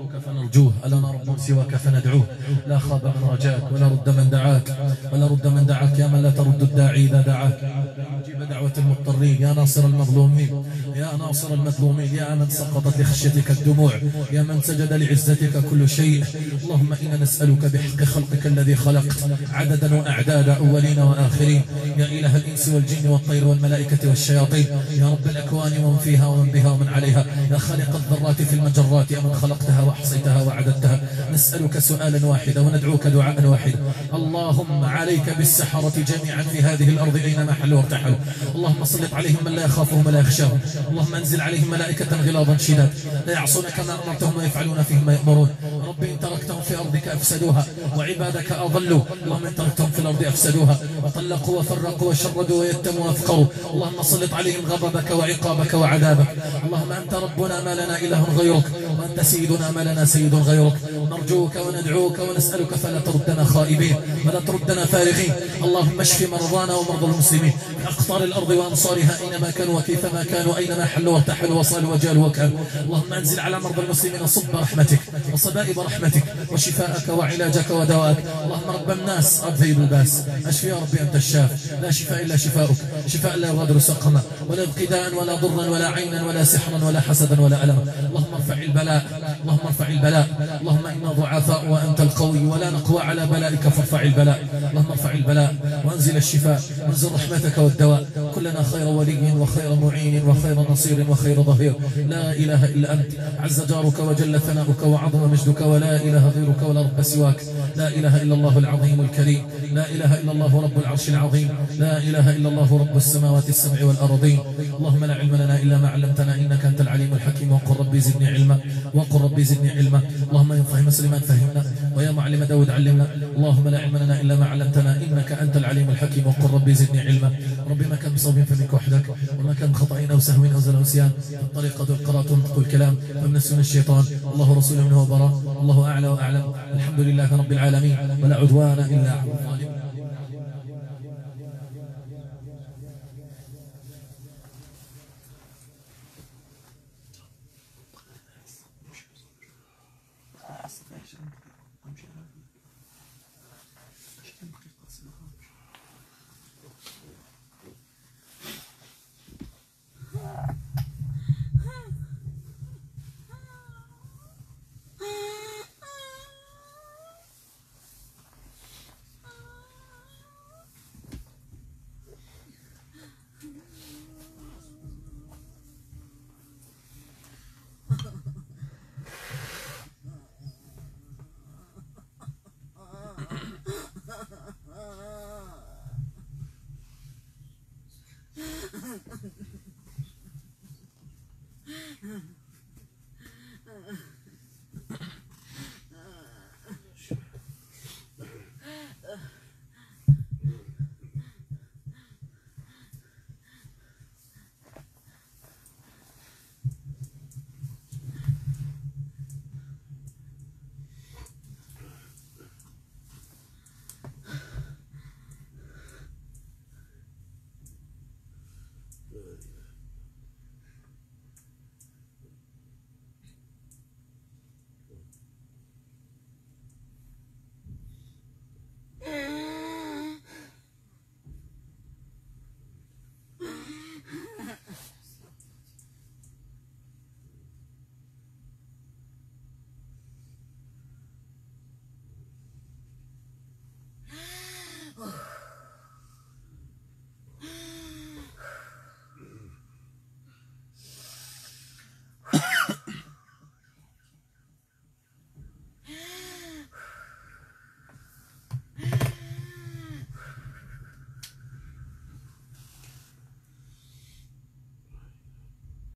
فنرجوه، ألنا رب سواك فندعوه، لا خاب من رجاك ولا رد من دعاك، ولا رد من دعاك يا من لا ترد الداعي إذا دعاك، مجيب دعوة المضطرين، يا ناصر المظلومين، يا ناصر المظلومين، يا من سقطت لخشيتك الدموع، يا من سجد لعزتك كل شيء. اللهم إنا نسألك بحق خلقك الذي خلقت عددا وأعدادا أولين وآخرين، يا إله الإنس والجن والطير والملائكة والشياطين، يا رب الأكوان ومن فيها ومن بها ومن عليها، يا خالق الذرات في المجرات، يا من خلقتها وأحصيتها وعددتها، نسألك سؤالا واحدا وندعوك دعاء واحدا. اللهم عليك بالسحرة جميعا في هذه الأرض أينما حلوا وارتحلوا، اللهم سلط عليهم من لا يخافهم ولا يخشاهم، اللهم انزل عليهم ملائكة غلاظا شداد لا يعصونك ما أمرتهم ويفعلون فيهم ما يأمرون. ربي إن تركتهم في أرضك أفسدوها وعبادك أضلوا، اللهم إن تركتهم في الأرض أفسدوها وطلقوا وفرقوا وشردوا ويتموا وافقروا، اللهم سلط عليهم غضبك وعقابك وعذابك. اللهم أنت ربنا ما لنا إله غيرك، وأنت سيدنا ما لنا سيد غيرك، نرجوك وندعوك ونسألك فلا تردنا خائبين ولا تردنا فارغين. اللهم اشف مرضانا ومرضى المسلمين في أقطار الأرض وأمصارها أينما كانوا وكيفما كانوا، أينما حلوا وارتحلوا وصالوا وجالوا وكانوا. اللهم أنزل على مرضى المسلمين صب رحمتك وصبائب رحمتك وشفاءك وعلاجك ودواءك. اللهم رب الناس أذهب الباس، اشفي يا ربي أنت الشاف، لا شفاء إلا شفاؤك، شفاء لا يغادر سقما ولا ابتداء ولا ضرا ولا عينا ولا سحرا ولا حسدا ولا ألما. اللهم ارفع البلاء، اللهم ارفع البلاء، اللهم إنا ضعفاء وأنت القوي ولا نقوى على بلائك فارفع البلاء. اللهم ارفع البلاء وانزل الشفاء وانزل رحمتك والدواء، كلنا خير ولي وخير معين وخير نصير وخير ظهير. لا إله إلا أنت، عز جارك وجل ثناؤك وعظم مجدك ولا إله غيرك ولا رب سواك. لا إله إلا الله العظيم الكريم، لا إله إلا الله رب العرش العظيم، لا إله إلا الله رب السماوات السبع والأرضين. اللهم لا علم لنا إلا ما علمتنا إنك أنت العليم الحكيم، وقل ربي زدني علما، وقل ربي زدني علما. اللهم يا فهم سليمان فهمنا، ويا معلم داود علمنا. اللهم لا علم لنا إلا ما علمتنا إنك أنت العليم الحكيم، وقل ربي زدني علما. ربي ما كان بصوب فمنك وحدك، وما كان بخطأ أو سهو أو زل نسيان، الطريقة القراءة ونطق الكلام فمن السنة الشيطان، الله رسوله منه وبراء، الله أعلى وأعلم. الحمد لله رب العالمين ولا عدوان إلا على الظالمين.